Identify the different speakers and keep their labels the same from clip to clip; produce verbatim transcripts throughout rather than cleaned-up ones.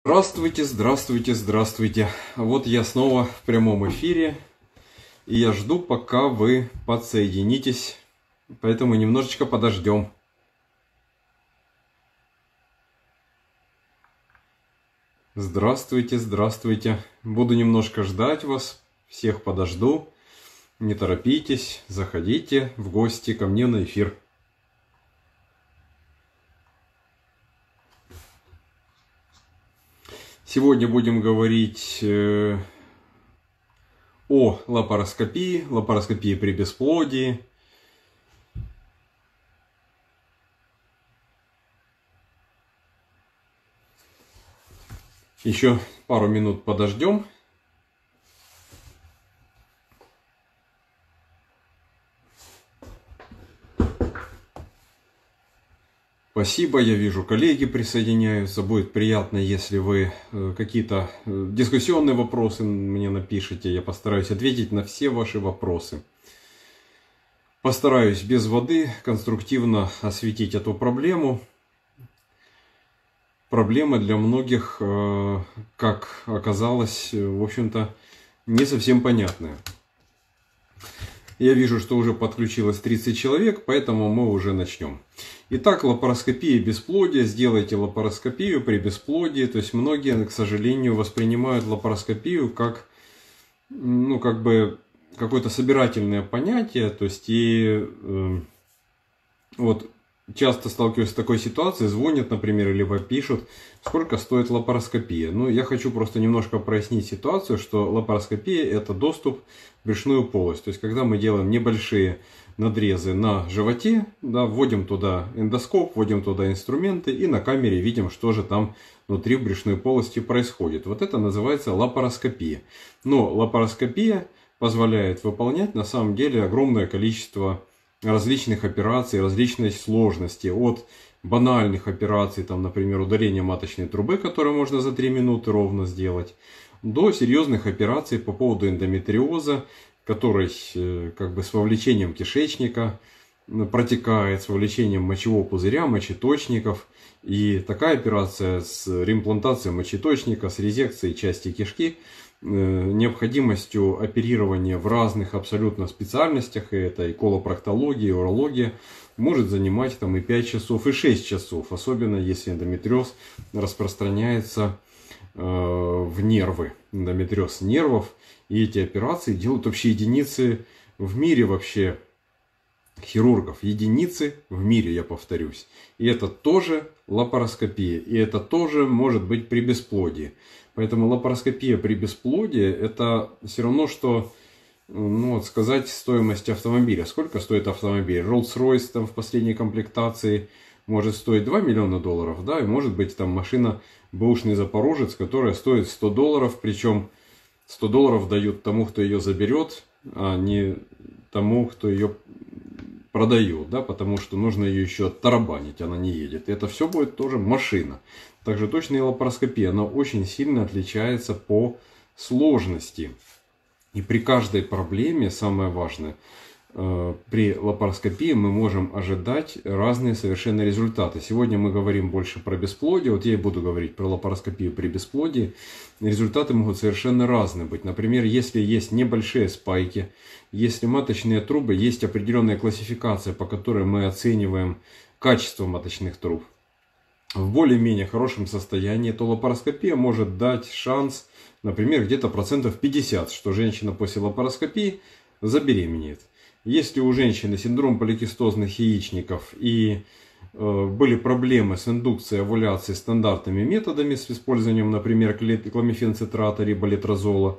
Speaker 1: Здравствуйте, здравствуйте, здравствуйте. Вот я снова в прямом эфире, и я жду, пока вы подсоединитесь, поэтому немножечко подождем. Здравствуйте, здравствуйте. Буду немножко ждать вас, всех подожду. Не торопитесь, заходите в гости ко мне на эфир. Сегодня будем говорить э, о лапароскопии, лапароскопии при бесплодии. Еще пару минут подождем. Спасибо, я вижу, коллеги присоединяются. Будет приятно, если вы какие-то дискуссионные вопросы мне напишите. Я постараюсь ответить на все ваши вопросы. Постараюсь без воды конструктивно осветить эту проблему. Проблема для многих, как оказалось, в общем-то, не совсем понятная. Я вижу, что уже подключилось тридцать человек, поэтому мы уже начнем. Итак, лапароскопия бесплодия. Сделайте лапароскопию при бесплодии. То есть многие, к сожалению, воспринимают лапароскопию как, ну, как бы какое-то собирательное понятие. То есть и э, вот часто сталкиваюсь с такой ситуацией, звонят, например, либо пишут, сколько стоит лапароскопия. Ну, я хочу просто немножко прояснить ситуацию, что лапароскопия — это доступ в брюшную полость. То есть, когда мы делаем небольшие надрезы на животе, да, вводим туда эндоскоп, вводим туда инструменты и на камере видим, что же там внутри в брюшной полости происходит. Вот это называется лапароскопия. Но лапароскопия позволяет выполнять на самом деле огромное количество различных операций, различной сложности, от банальных операций, там, например, удаления маточной трубы, которую можно за три минуты ровно сделать, до серьезных операций по поводу эндометриоза, который как бы с вовлечением кишечника протекает, с вовлечением мочевого пузыря, мочеточников. И такая операция с реимплантацией мочеточника, с резекцией части кишки, необходимостью оперирования в разных абсолютно специальностях, и это и колопроктология, и урология, может занимать там и пять часов, и шесть часов, особенно если эндометриоз распространяется э, в нервы, эндометриоз нервов. И эти операции делают вообще единицы в мире вообще хирургов, единицы в мире, я повторюсь. И это тоже лапароскопия, и это тоже может быть при бесплодии. Поэтому лапароскопия при бесплодии — это все равно, что, ну, вот сказать стоимость автомобиля. Сколько стоит автомобиль? Rolls-Royce там в последней комплектации может стоить два миллиона долларов, да, и может быть там машина бэушный Запорожец, которая стоит сто долларов, причем сто долларов дают тому, кто ее заберет, а не тому, кто ее продает, да, потому что нужно ее еще оттарабанить, она не едет. И это все будет тоже машина. Также точно и лапароскопия, она очень сильно отличается по сложности. И при каждой проблеме, самое важное, при лапароскопии мы можем ожидать разные совершенно результаты. Сегодня мы говорим больше про бесплодие. Вот я и буду говорить про лапароскопию при бесплодии. Результаты могут совершенно разные быть. Например, если есть небольшие спайки, если маточные трубы, есть определенная классификация, по которой мы оцениваем качество маточных труб в более-менее хорошем состоянии, то лапароскопия может дать шанс, например, где-то процентов пятьдесят, что женщина после лапароскопии забеременеет. Если у женщины синдром поликистозных яичников и э, были проблемы с индукцией овуляции стандартными методами, с использованием, например, кламифенцитрата либо летрозола,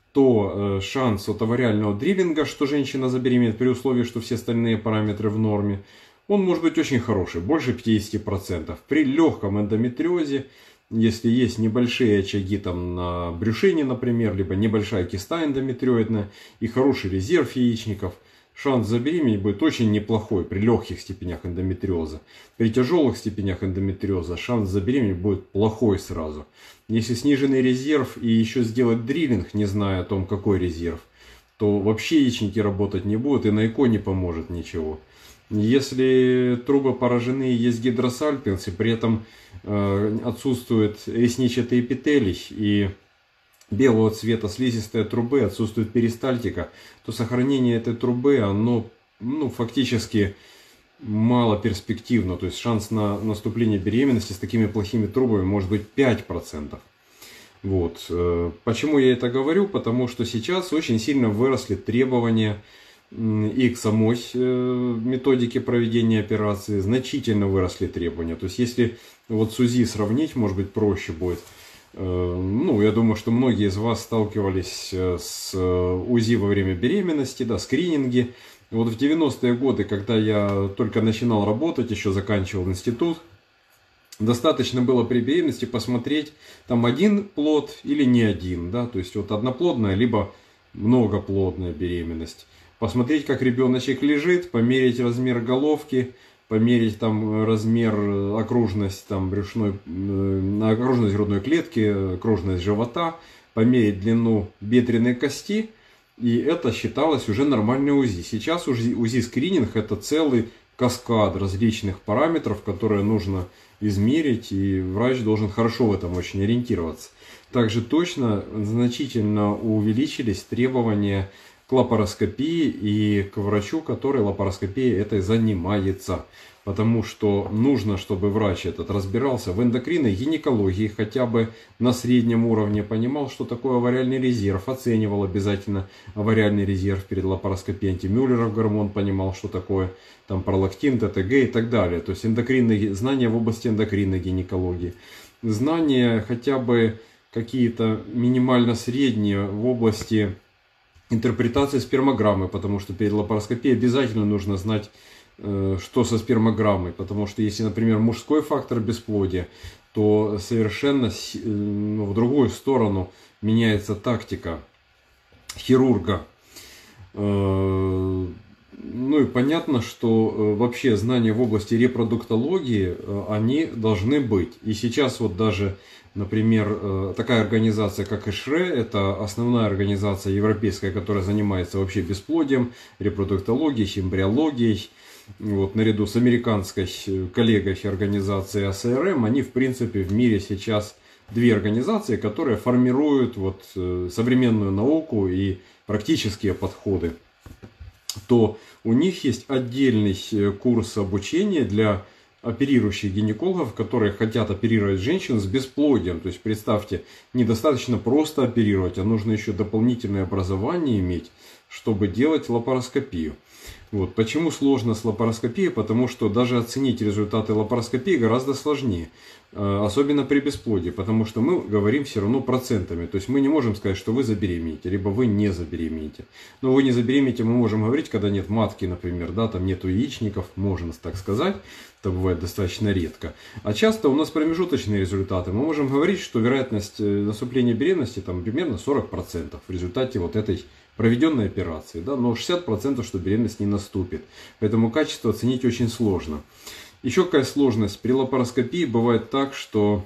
Speaker 1: то э, шанс от овариального дриллинга, что женщина забеременеет при условии, что все остальные параметры в норме, он может быть очень хороший, больше пятидесяти процентов. При легком эндометриозе, если есть небольшие очаги там на брюшине, например, либо небольшая киста эндометриоидная и хороший резерв яичников, шанс забеременеть будет очень неплохой при легких степенях эндометриоза. При тяжелых степенях эндометриоза шанс забеременеть будет плохой сразу. Если сниженный резерв и еще сделать дриллинг, не зная о том, какой резерв, то вообще яичники работать не будут, и на ЭКО не поможет ничего. Если трубы поражены, есть гидросальпинс, и при этом э, отсутствует ресничатый эпителий и белого цвета слизистая трубы, отсутствует перистальтика, то сохранение этой трубы, оно ну, фактически мало перспективно. То есть шанс на наступление беременности с такими плохими трубами может быть пять процентов. Вот. Почему я это говорю? Потому что сейчас очень сильно выросли требования и к самой методике проведения операции, значительно выросли требования. То есть если вот с УЗИ сравнить, может быть, проще будет. Ну, я думаю, что многие из вас сталкивались с УЗИ во время беременности, да, скрининги. Вот в девяностые годы, когда я только начинал работать, еще заканчивал институт, достаточно было при беременности посмотреть, там один плод или не один, да, то есть вот одноплодная, либо многоплодная беременность. Посмотреть, как ребеночек лежит, померить размер головки, померить там размер, окружность там брюшной, окружность грудной клетки, окружность живота, померить длину бедренной кости, и это считалось уже нормальный УЗИ. Сейчас УЗИ-скрининг это целый каскад различных параметров, которые нужно измерить, и врач должен хорошо в этом очень ориентироваться. Также точно значительно увеличились требования к лапароскопии и к врачу, который лапароскопией этой занимается. Потому что нужно, чтобы врач этот разбирался в эндокринной гинекологии, хотя бы на среднем уровне понимал, что такое авариальный резерв, оценивал обязательно авариальный резерв перед лапароскопией, антимюллеров гормон понимал, что такое там пролактин, ТТГ и так далее. То есть эндокринные, знания в области эндокринной гинекологии, знания хотя бы какие-то минимально средние в области интерпретации спермограммы, потому что перед лапароскопией обязательно нужно знать, что со спермограммой, потому что если, например, мужской фактор бесплодия, то совершенно ну, в другую сторону меняется тактика хирурга. Ну и понятно, что вообще знания в области репродуктологии, они должны быть. И сейчас вот даже, например, такая организация, как ИШРЭ, это основная организация европейская, которая занимается вообще бесплодием, репродуктологией, эмбриологией. Вот, наряду с американской коллегой организацией АСРМ, они в принципе в мире сейчас две организации, которые формируют вот, современную науку и практические подходы. То у них есть отдельный курс обучения для оперирующих гинекологов, которые хотят оперировать женщин с бесплодием. То есть представьте, недостаточно просто оперировать, а нужно еще дополнительное образование иметь, чтобы делать лапароскопию. Вот. Почему сложно с лапароскопией? Потому что даже оценить результаты лапароскопии гораздо сложнее. Особенно при бесплодии. Потому что мы говорим все равно процентами. То есть мы не можем сказать, что вы забеременеете, либо вы не забеременеете. Но вы не забеременеете, мы можем говорить, когда нет матки, например, да, там нету яичников, можно так сказать. Это бывает достаточно редко. А часто у нас промежуточные результаты. Мы можем говорить, что вероятность наступления беременности там примерно сорок процентов в результате вот этой проведенной операции, да, но шестьдесят процентов, что беременность не наступит. Поэтому качество оценить очень сложно. Еще какая сложность? При лапароскопии бывает так, что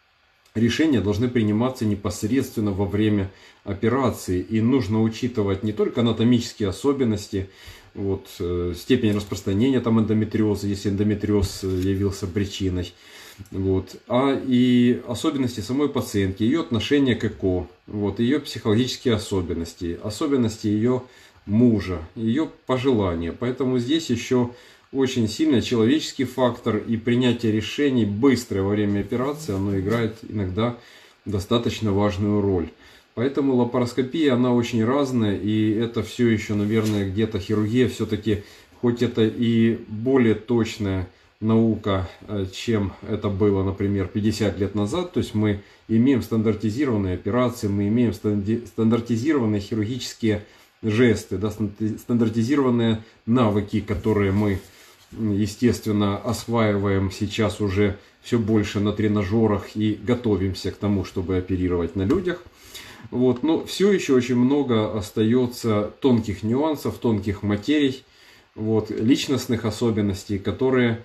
Speaker 1: решения должны приниматься непосредственно во время операции. И нужно учитывать не только анатомические особенности, вот, степень распространения там эндометриоза, если эндометриоз явился причиной, вот, а и особенности самой пациентки, ее отношение к ЭКО, вот, ее психологические особенности, особенности ее мужа, ее пожелания. Поэтому здесь еще очень сильно человеческий фактор и принятие решений быстрое во время операции, оно играет иногда достаточно важную роль. Поэтому лапароскопия, она очень разная, и это все еще, наверное, где-то хирургия все-таки, хоть это и более точная наука, чем это было, например, пятьдесят лет назад. То есть мы имеем стандартизированные операции, мы имеем стандартизированные хирургические жесты, да, стандартизированные навыки, которые мы, естественно, осваиваем сейчас уже все больше на тренажерах и готовимся к тому, чтобы оперировать на людях. Вот. Но все еще очень много остается тонких нюансов, тонких материй, вот, личностных особенностей, которые,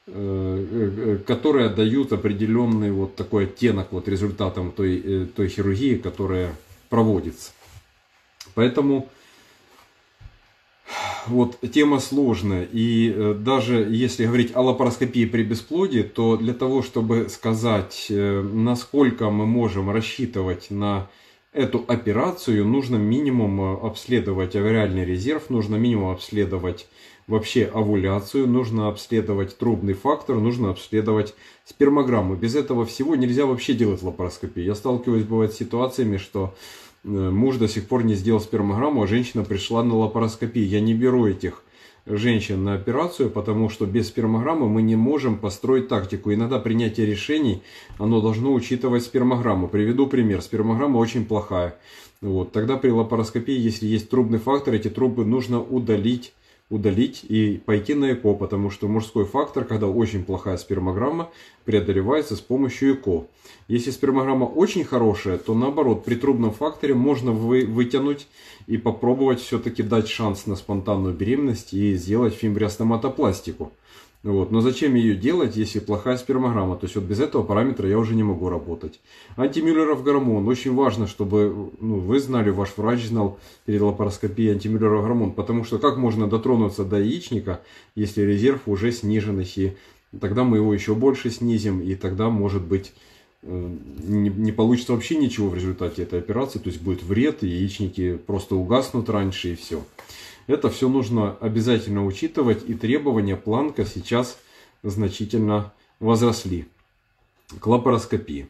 Speaker 1: э, которые дают определенный вот такой оттенок вот результатам той, той хирургии, которая проводится. Поэтому вот тема сложная. И даже если говорить о лапароскопии при бесплодии, то для того, чтобы сказать, насколько мы можем рассчитывать на эту операцию, нужно минимум обследовать овариальный резерв, нужно минимум обследовать вообще овуляцию, нужно обследовать трубный фактор, нужно обследовать спермограмму. Без этого всего нельзя вообще делать лапароскопию. Я сталкиваюсь, бывает, с ситуациями, что муж до сих пор не сделал спермограмму, а женщина пришла на лапароскопию. Я не беру этих женщин на операцию, потому что без спермограммы мы не можем построить тактику. Иногда принятие решений, оно должно учитывать спермограмму. Приведу пример. Спермограмма очень плохая. Вот. Тогда при лапароскопии, если есть трубный фактор, эти трубы нужно удалить. удалить и пойти на ЭКО, потому что мужской фактор, когда очень плохая спермограмма, преодолевается с помощью ЭКО. Если спермограмма очень хорошая, то наоборот, при трубном факторе можно вы, вытянуть и попробовать все-таки дать шанс на спонтанную беременность и сделать фимбриостоматопластику. Вот. Но зачем ее делать, если плохая спермограмма? То есть вот без этого параметра я уже не могу работать. Антимюллеров гормон. Очень важно, чтобы ну, вы знали, ваш врач знал перед лапароскопией антимюллеров гормон. Потому что как можно дотронуться до яичника, если резерв уже снижен, и тогда мы его еще больше снизим, и тогда может быть не, не получится вообще ничего в результате этой операции. То есть будет вред, и яичники просто угаснут раньше, и все. Это все нужно обязательно учитывать, и требования, планка сейчас значительно возросли к лапароскопии.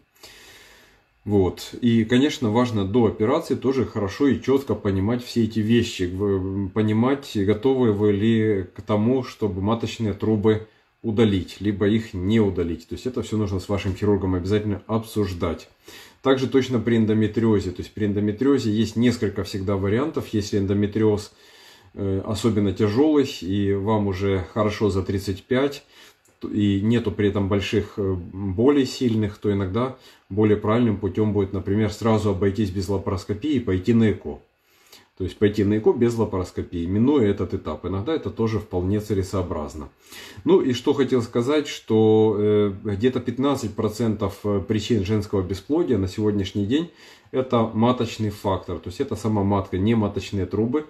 Speaker 1: Вот. И, конечно, важно до операции тоже хорошо и четко понимать все эти вещи, понимать, готовы вы ли к тому, чтобы маточные трубы удалить, либо их не удалить. То есть это все нужно с вашим хирургом обязательно обсуждать. Также точно при эндометриозе. То есть при эндометриозе есть несколько всегда вариантов. Если эндометриоз особенно тяжелый, и вам уже хорошо за тридцать пять, и нету при этом больших болей сильных, то иногда более правильным путем будет, например, сразу обойтись без лапароскопии и пойти на ЭКО. То есть пойти на ЭКО без лапароскопии, минуя этот этап. Иногда это тоже вполне целесообразно. Ну и что хотел сказать, что э, где-то пятнадцать процентов причин женского бесплодия на сегодняшний день это маточный фактор. То есть это сама матка, не маточные трубы.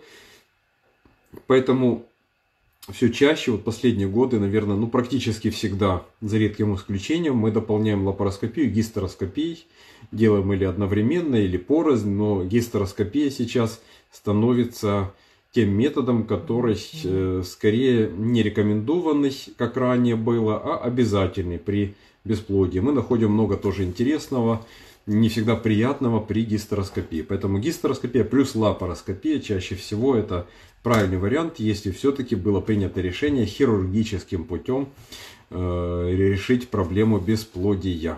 Speaker 1: Поэтому все чаще, вот последние годы, наверное, ну практически всегда, за редким исключением, мы дополняем лапароскопию гистероскопией. Делаем или одновременно, или порознь, но гистероскопия сейчас становится тем методом, который э, скорее не рекомендованный, как ранее было, а обязательный при бесплодии. Мы находим много тоже интересного, не всегда приятного при гистероскопии. Поэтому гистероскопия плюс лапароскопия чаще всего это правильный вариант, если все-таки было принято решение хирургическим путем э, решить проблему бесплодия.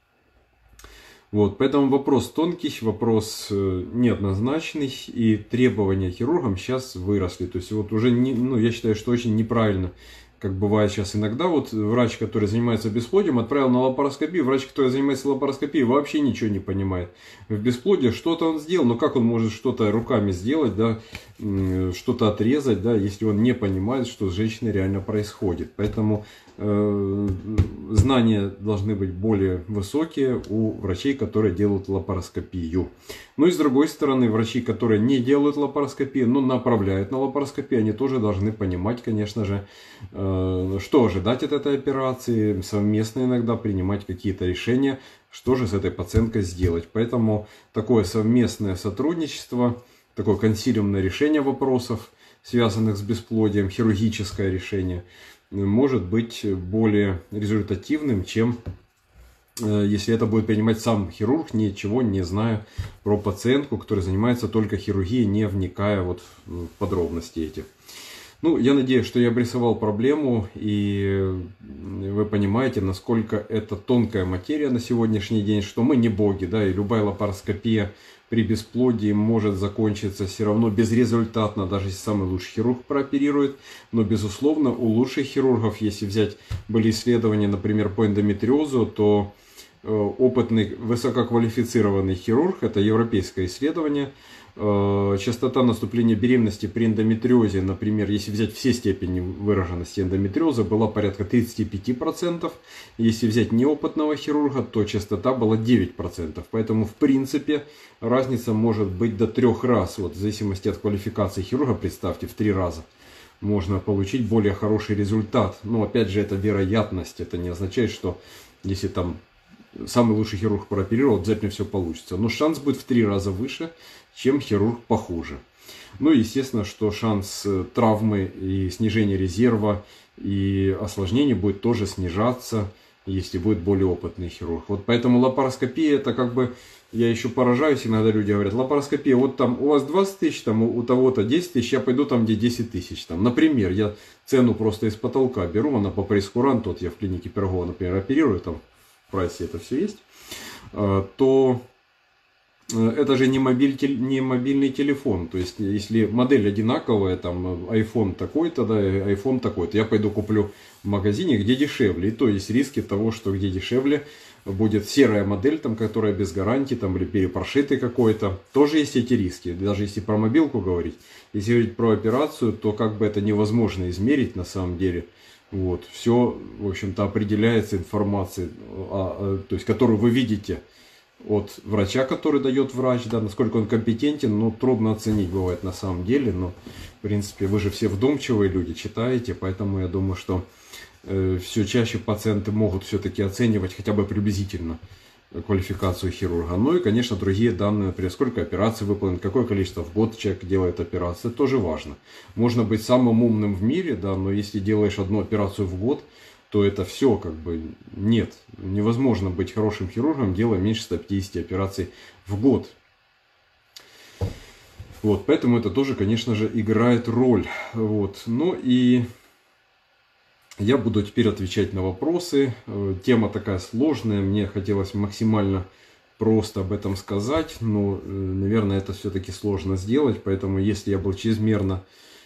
Speaker 1: Вот, поэтому вопрос тонкий, вопрос э, неоднозначный, и требования хирургам сейчас выросли. То есть вот уже, не, ну, я считаю, что очень неправильно, как бывает сейчас иногда, вот врач, который занимается бесплодием, отправил на лапароскопию, врач, который занимается лапароскопией, вообще ничего не понимает. В бесплодии что-то он сделал, но как он может что-то руками сделать, да, что-то отрезать, да, если он не понимает, что с женщиной реально происходит. Поэтому э, знания должны быть более высокие у врачей, которые делают лапароскопию. Ну и с другой стороны, врачи, которые не делают лапароскопию, но направляют на лапароскопию, они тоже должны понимать, конечно же, э, что ожидать от этой операции, совместно иногда принимать какие-то решения, что же с этой пациенткой сделать. Поэтому такое совместное сотрудничество, такое консилиумное решение вопросов, связанных с бесплодием, хирургическое решение, может быть более результативным, чем если это будет принимать сам хирург, ничего не зная про пациентку, которая занимается только хирургией, не вникая вот в подробности эти. Ну, я надеюсь, что я обрисовал проблему, и вы понимаете, насколько это тонкая материя на сегодняшний день, что мы не боги, да, и любая лапароскопия при бесплодии может закончиться все равно безрезультатно, даже если самый лучший хирург прооперирует. Но, безусловно, у лучших хирургов, если взять, были исследования, например, по эндометриозу, то опытный, высококвалифицированный хирург, это европейское исследование, частота наступления беременности при эндометриозе, например, если взять все степени выраженности эндометриоза, была порядка тридцать пять процентов. Если взять неопытного хирурга, то частота была девять процентов. Поэтому, в принципе, разница может быть до трех раз. Вот, в зависимости от квалификации хирурга, представьте, в три раза. можно получить более хороший результат. Но опять же, это вероятность. Это не означает, что если там самый лучший хирург прооперировал, обязательно все получится. Но шанс будет в три раза выше, чем хирург похуже. Ну и естественно, что шанс травмы и снижения резерва и осложнений будет тоже снижаться, если будет более опытный хирург. Вот поэтому лапароскопия, это как бы, я еще поражаюсь, иногда люди говорят, лапароскопия, вот там у вас двадцать тысяч, там у, у того-то десять тысяч, я пойду там, где десять тысяч. Там. Например, я цену просто из потолка беру, она по прейскуранту, вот я в клинике Пирогова, например, оперирую, там в прайсе это все есть, то это же не, мобиль, не мобильный телефон. То есть, если модель одинаковая, там iPhone такой-то, да, iPhone такой-то, я пойду куплю в магазине, где дешевле. И то есть риски того, что где дешевле будет серая модель, там, которая без гарантии, там, или перепрошитый какой-то. Тоже есть эти риски. Даже если про мобилку говорить. Если говорить про операцию, то как бы это невозможно измерить на самом деле. Вот. Все, в общем-то, определяется информацией, то есть, которую вы видите от врача, который дает врач, да, насколько он компетентен, ну, трудно оценить бывает на самом деле, но, в принципе, вы же все вдумчивые люди, читаете, поэтому я думаю, что э, все чаще пациенты могут все-таки оценивать хотя бы приблизительно квалификацию хирурга. Ну и, конечно, другие данные, например, сколько операций выполнено, какое количество в год человек делает операции, это тоже важно. Можно быть самым умным в мире, да, но если делаешь одну операцию в год, то это все как бы нет. Невозможно быть хорошим хирургом, делая меньше ста пятидесяти операций в год. Вот, поэтому это тоже, конечно же, играет роль. Вот. Ну и я буду теперь отвечать на вопросы. Тема такая сложная, мне хотелось максимально просто об этом сказать, но, наверное, это все-таки сложно сделать, поэтому если я был чрезмерно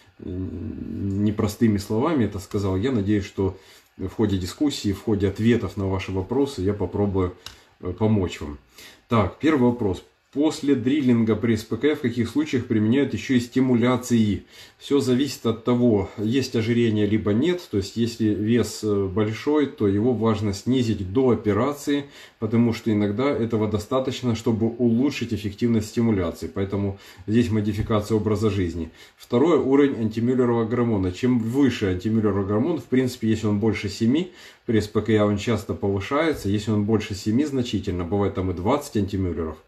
Speaker 1: непростыми словами это сказал, я надеюсь, что в ходе дискуссии, в ходе ответов на ваши вопросы я попробую помочь вам. Так, первый вопрос. После дриллинга при СПК в каких случаях применяют еще и стимуляции? Все зависит от того, есть ожирение либо нет. То есть, если вес большой, то его важно снизить до операции, потому что иногда этого достаточно, чтобы улучшить эффективность стимуляции. Поэтому здесь модификация образа жизни. Второе, уровень антимюллерова гормона. Чем выше антимюллеров гормон, в принципе, если он больше семи, при СПК он часто повышается. Если он больше семи значительно, бывает там и двадцать антимюллеров,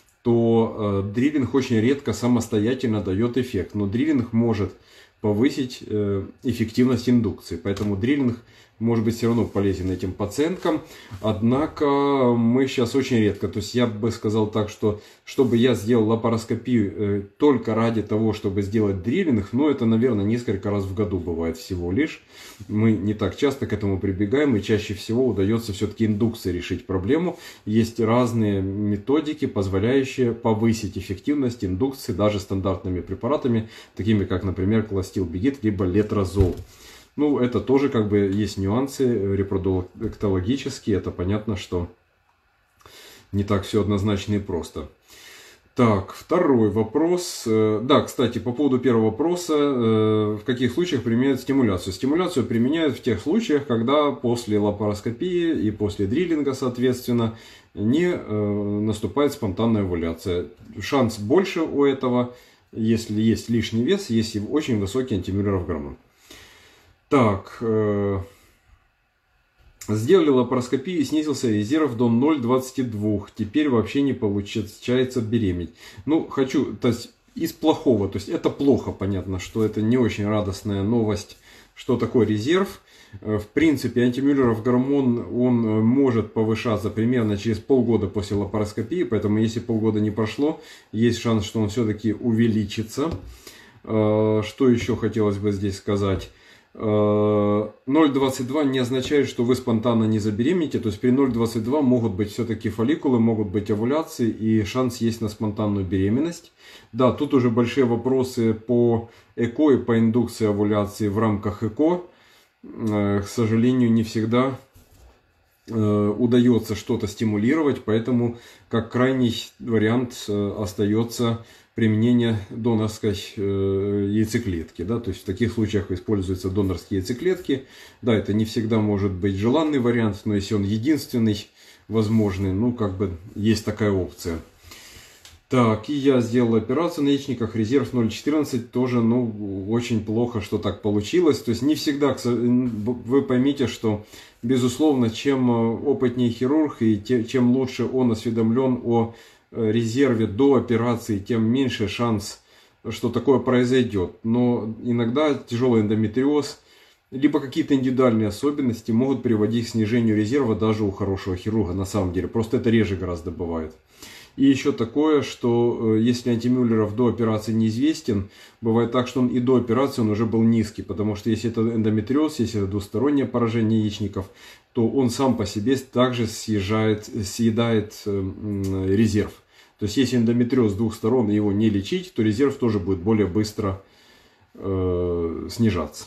Speaker 1: то э, дриллинг очень редко самостоятельно дает эффект. Но дриллинг может повысить э, эффективность индукции. Поэтому дриллинг может быть все равно полезен этим пациенткам. Однако мы сейчас очень редко. То есть я бы сказал так, что чтобы я сделал лапароскопию э, только ради того, чтобы сделать дриллинг, ну это, наверное, несколько раз в году бывает всего лишь. Мы не так часто к этому прибегаем, и чаще всего удается все-таки индукцией решить проблему. Есть разные методики, позволяющие повысить эффективность индукции даже стандартными препаратами, такими как, например, кластилбегид либо летрозол. Ну, это тоже как бы есть нюансы репродуктологические. Это понятно, что не так все однозначно и просто. Так, второй вопрос. Да, кстати, по поводу первого вопроса. В каких случаях применяют стимуляцию? Стимуляцию применяют в тех случаях, когда после лапароскопии и после дриллинга, соответственно, не наступает спонтанная овуляция. Шанс больше у этого, если есть лишний вес, если очень высокий антимюллеров гормон. Так, э, сделали лапароскопию и снизился резерв до ноль целых двадцати двух. Теперь вообще не получается беременеть. Ну, хочу, то есть из плохого, то есть это плохо, понятно, что это не очень радостная новость, что такое резерв. В принципе, антимюллеров гормон, он может повышаться примерно через полгода после лапароскопии, поэтому если полгода не прошло, есть шанс, что он все-таки увеличится. Что еще хотелось бы здесь сказать? ноль целых двадцать два не означает, что вы спонтанно не забеременеете. То есть при ноль целых двадцать два могут быть все-таки фолликулы, могут быть овуляции, и шанс есть на спонтанную беременность. Да, тут уже большие вопросы по ЭКО и по индукции овуляции в рамках ЭКО. К сожалению, не всегда удается что-то стимулировать, поэтому как крайний вариант остается применение донорской яйцеклетки. Да? То есть в таких случаях используются донорские яйцеклетки. Да, это не всегда может быть желанный вариант, но если он единственный возможный, ну как бы есть такая опция. Так, и я сделал операцию на яичниках, резерв ноль четырнадцать, тоже, ну, очень плохо, что так получилось. То есть не всегда, вы поймите, что, безусловно, чем опытнее хирург и чем лучше он осведомлен о резерве до операции, тем меньше шанс, что такое произойдет. Но иногда тяжелый эндометриоз, либо какие-то индивидуальные особенности могут приводить к снижению резерва даже у хорошего хирурга, на самом деле. Просто это реже гораздо бывает. И еще такое, что если антимюллеров до операции неизвестен, бывает так, что он и до операции он уже был низкий, потому что если это эндометриоз, если это двустороннее поражение яичников, то он сам по себе также съезжает, съедает резерв. То есть если эндометриоз с двух сторон и его не лечить, то резерв тоже будет более быстро э, снижаться.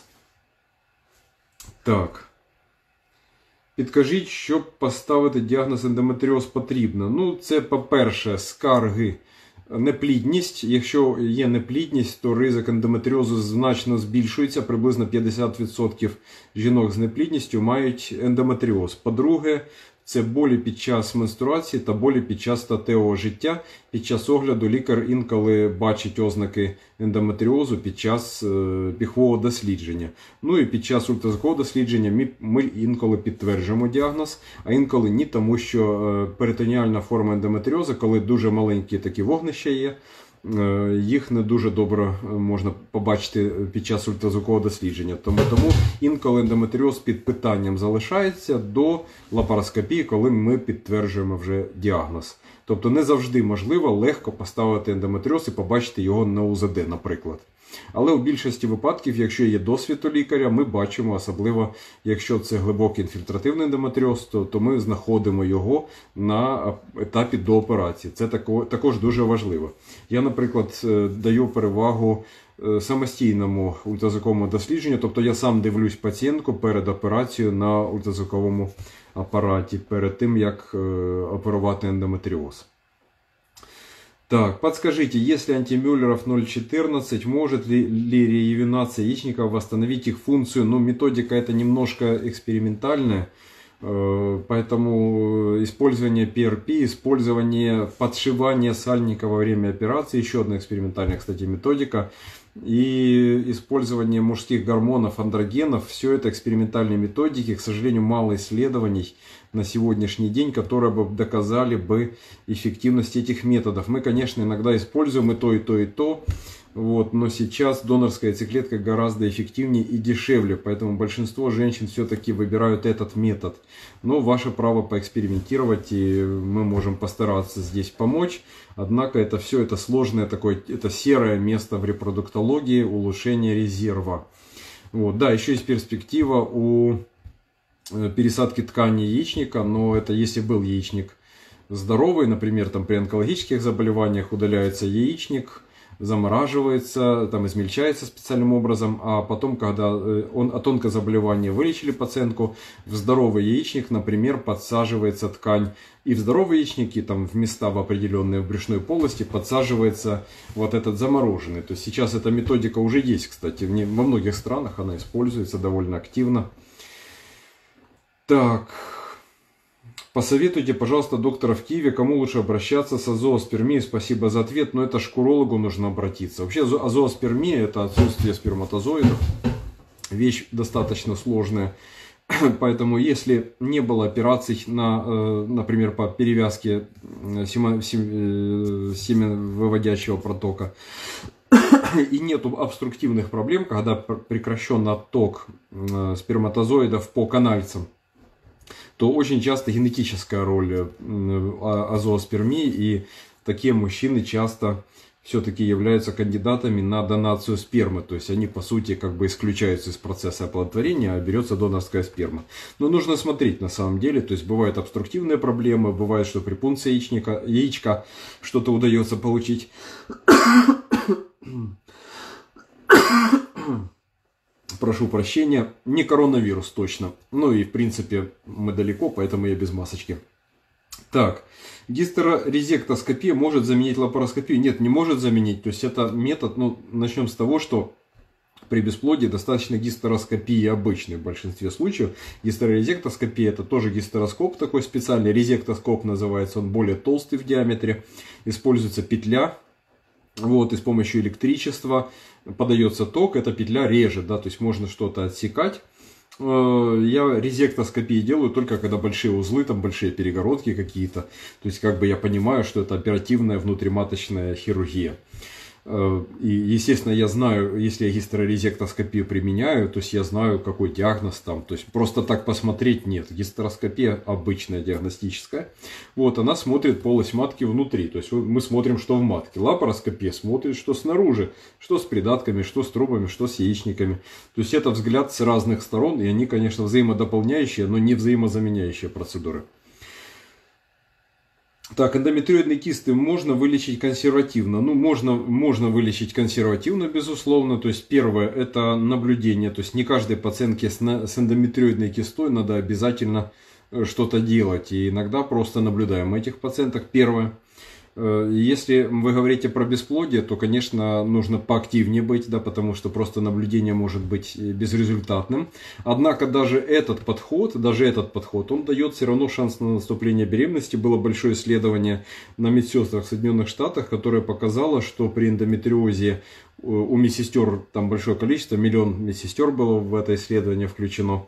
Speaker 1: Так. Підкажіть, щоб поставити діагноз ендометріоз потрібно. Ну, це, по-перше, скарги, неплідність. Якщо є неплідність, то ризик ендометріозу значно збільшується. Приблизно п'ятдесят відсотків жінок з неплідністю мають ендометріоз. По-друге, це болі під час менструації та болі під час статевого життя. Під час огляду лікар інколи бачить ознаки ендометріозу під час піхового дослідження. Ну і під час ультразвукового дослідження ми, ми інколи підтверджуємо діагноз, а інколи ні, тому що перитоніальна форма ендометріозу, коли дуже маленькі такі вогнища є, їх не дуже добре можна побачити під час ультразвукового дослідження. Тому, тому інколи ендометріоз під питанням залишається до лапароскопії, коли ми підтверджуємо вже діагноз. Тобто не завжди можливо легко поставити ендометріоз і побачити його на У З Д, наприклад. Але у більшості випадків, якщо є досвід у лікаря, ми бачимо, особливо якщо це глибокий інфільтративний ендометріоз, то, то ми знаходимо його на етапі до операції. Це тако, також дуже важливо. Я, наприклад, даю перевагу самостійному ультразвуковому дослідженню, тобто я сам дивлюсь пацієнтку перед операцією на ультразвуковому апараті, перед тим, як оперувати ендометріоз. Так, подскажите, если антимюллеров ноль четырнадцать, может ли, ли реювенация яичников восстановить их функцию? Ну, методика это немножко экспериментальная, поэтому использование Пи Эр Пи, использование подшивания сальника во время операции, еще одна экспериментальная, кстати, методика, и использование мужских гормонов, андрогенов, все это экспериментальные методики, к сожалению, мало исследований на сегодняшний день, которые бы доказали бы эффективность этих методов. Мы, конечно, иногда используем и то, и то, и то, вот, но сейчас донорская яйцеклетка гораздо эффективнее и дешевле, поэтому большинство женщин все-таки выбирают этот метод. Но ваше право поэкспериментировать, и мы можем постараться здесь помочь. Однако это все это сложное такое, это серое место в репродуктологии, улучшение резерва. Вот, да, еще есть перспектива у пересадки ткани яичника, но это если был яичник здоровый, например, там при онкологических заболеваниях удаляется яичник, замораживается, там измельчается специальным образом, а потом, когда он от онкозаболевания вылечили пациентку, в здоровый яичник, например, подсаживается ткань, и в здоровый яичник, и там в места в определенные в брюшной полости подсаживается вот этот замороженный. То есть сейчас эта методика уже есть, кстати, во многих странах она используется довольно активно. Так, посоветуйте, пожалуйста, доктора в Киеве, кому лучше обращаться с азооспермией. Спасибо за ответ, но это ж к урологу нужно обратиться. Вообще азооспермия – это отсутствие сперматозоидов, вещь достаточно сложная. Поэтому если не было операций, на, например, по перевязке семявыводящего протока, и нету обструктивных проблем, когда прекращен отток сперматозоидов по канальцам, то очень часто генетическая роль азооспермии, и такие мужчины часто все-таки являются кандидатами на донацию спермы. То есть они, по сути, как бы исключаются из процесса оплодотворения, а берется донорская сперма. Но нужно смотреть на самом деле. То есть бывают обструктивные проблемы, бывает, что при пункции яичника, яичка что-то удается получить. Прошу прощения, не коронавирус точно. Ну и в принципе мы далеко, поэтому я без масочки. Так, гистерорезектоскопия может заменить лапароскопию? Нет, не может заменить. То есть это метод, ну начнем с того, что При бесплодии достаточно гистероскопии обычной в большинстве случаев. Гистерорезектоскопия — это тоже гистероскоп такой специальный, резектоскоп называется, он более толстый в диаметре. Используется петля, вот, и с помощью электричества подается ток, эта петля режет, да, то есть можно что-то отсекать. Я резектоскопии делаю только когда большие узлы, там большие перегородки какие-то. То есть как бы я понимаю, что это оперативная внутриматочная хирургия. И, естественно, я знаю, если я гистерорезектоскопию применяю, то есть я знаю, какой диагноз там. То есть просто так посмотреть нет. Гистероскопия обычная, диагностическая. Вот, она смотрит полость матки внутри. То есть мы смотрим, что в матке. Лапароскопия смотрит, что снаружи. Что с придатками, что с трубами, что с яичниками. То есть это взгляд с разных сторон. И они, конечно, взаимодополняющие, но не взаимозаменяющие процедуры. Так, эндометриоидные кисты можно вылечить консервативно. Ну, можно, можно вылечить консервативно, безусловно. То есть, первое, это наблюдение. То есть, не каждой пациентке с эндометриоидной кистой надо обязательно что-то делать. И иногда просто наблюдаем этих пациенток. Первое. Если вы говорите про бесплодие, то, конечно, нужно поактивнее быть, да, потому что просто наблюдение может быть безрезультатным. Однако даже этот подход, даже этот подход, он дает все равно шанс на наступление беременности. Было большое исследование на медсестрах в Соединенных Штатах, которое показало, что при эндометриозе у медсестер, там большое количество, миллион медсестер было в это исследование включено,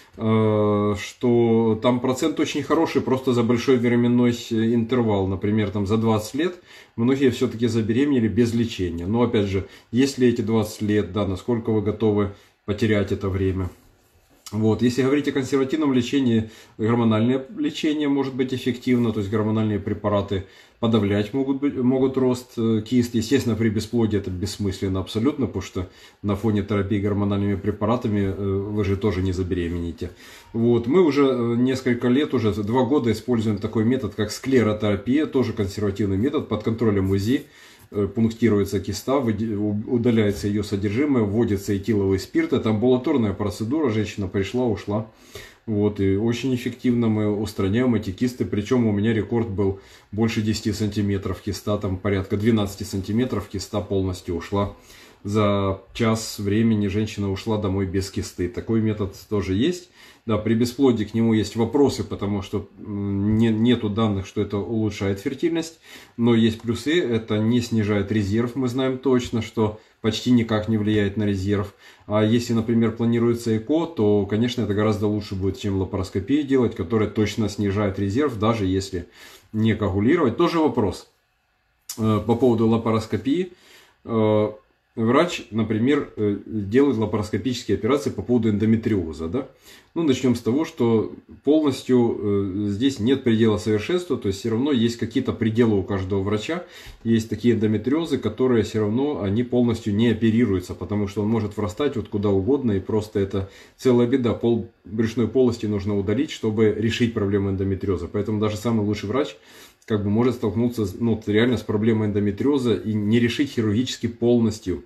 Speaker 1: что там процент очень хороший просто за большой временной интервал. Например, там за двадцать лет многие все-таки забеременели без лечения. Но опять же, если эти двадцать лет, да, насколько вы готовы потерять это время. Вот. Если говорить о консервативном лечении, гормональное лечение может быть эффективно, то есть гормональные препараты подавлять могут, быть, могут рост кист. Естественно, при бесплодии это бессмысленно абсолютно, потому что на фоне терапии гормональными препаратами вы же тоже не забеременеете. Вот. Мы уже несколько лет, уже два года используем такой метод, как склеротерапия, тоже консервативный метод под контролем УЗИ. Пунктируется киста, удаляется ее содержимое, вводится этиловый спирт. Это амбулаторная процедура, женщина пришла, ушла. Вот, и очень эффективно мы устраняем эти кисты. Причем у меня рекорд был больше десяти сантиметров киста, там порядка двенадцати сантиметров киста полностью ушла. За час времени женщина ушла домой без кисты. Такой метод тоже есть. Да, при бесплодии к нему есть вопросы, потому что не, нету данных, что это улучшает фертильность. Но есть плюсы, это не снижает резерв. Мы знаем точно, что почти никак не влияет на резерв. А если, например, планируется ЭКО, то, конечно, это гораздо лучше будет, чем лапароскопию делать, которая точно снижает резерв, даже если не коагулировать. Тоже вопрос по поводу лапароскопии. Врач, например, делает лапароскопические операции по поводу эндометриоза. Да? Ну, начнем с того, что полностью здесь нет предела совершенства, то есть все равно есть какие-то пределы у каждого врача. Есть такие эндометриозы, которые все равно они полностью не оперируются, потому что он может врастать вот куда угодно, и просто это целая беда. Пол брюшной полости нужно удалить, чтобы решить проблему эндометриоза. Поэтому даже самый лучший врач как бы может столкнуться ну, реально с проблемой эндометриоза и не решить хирургически полностью.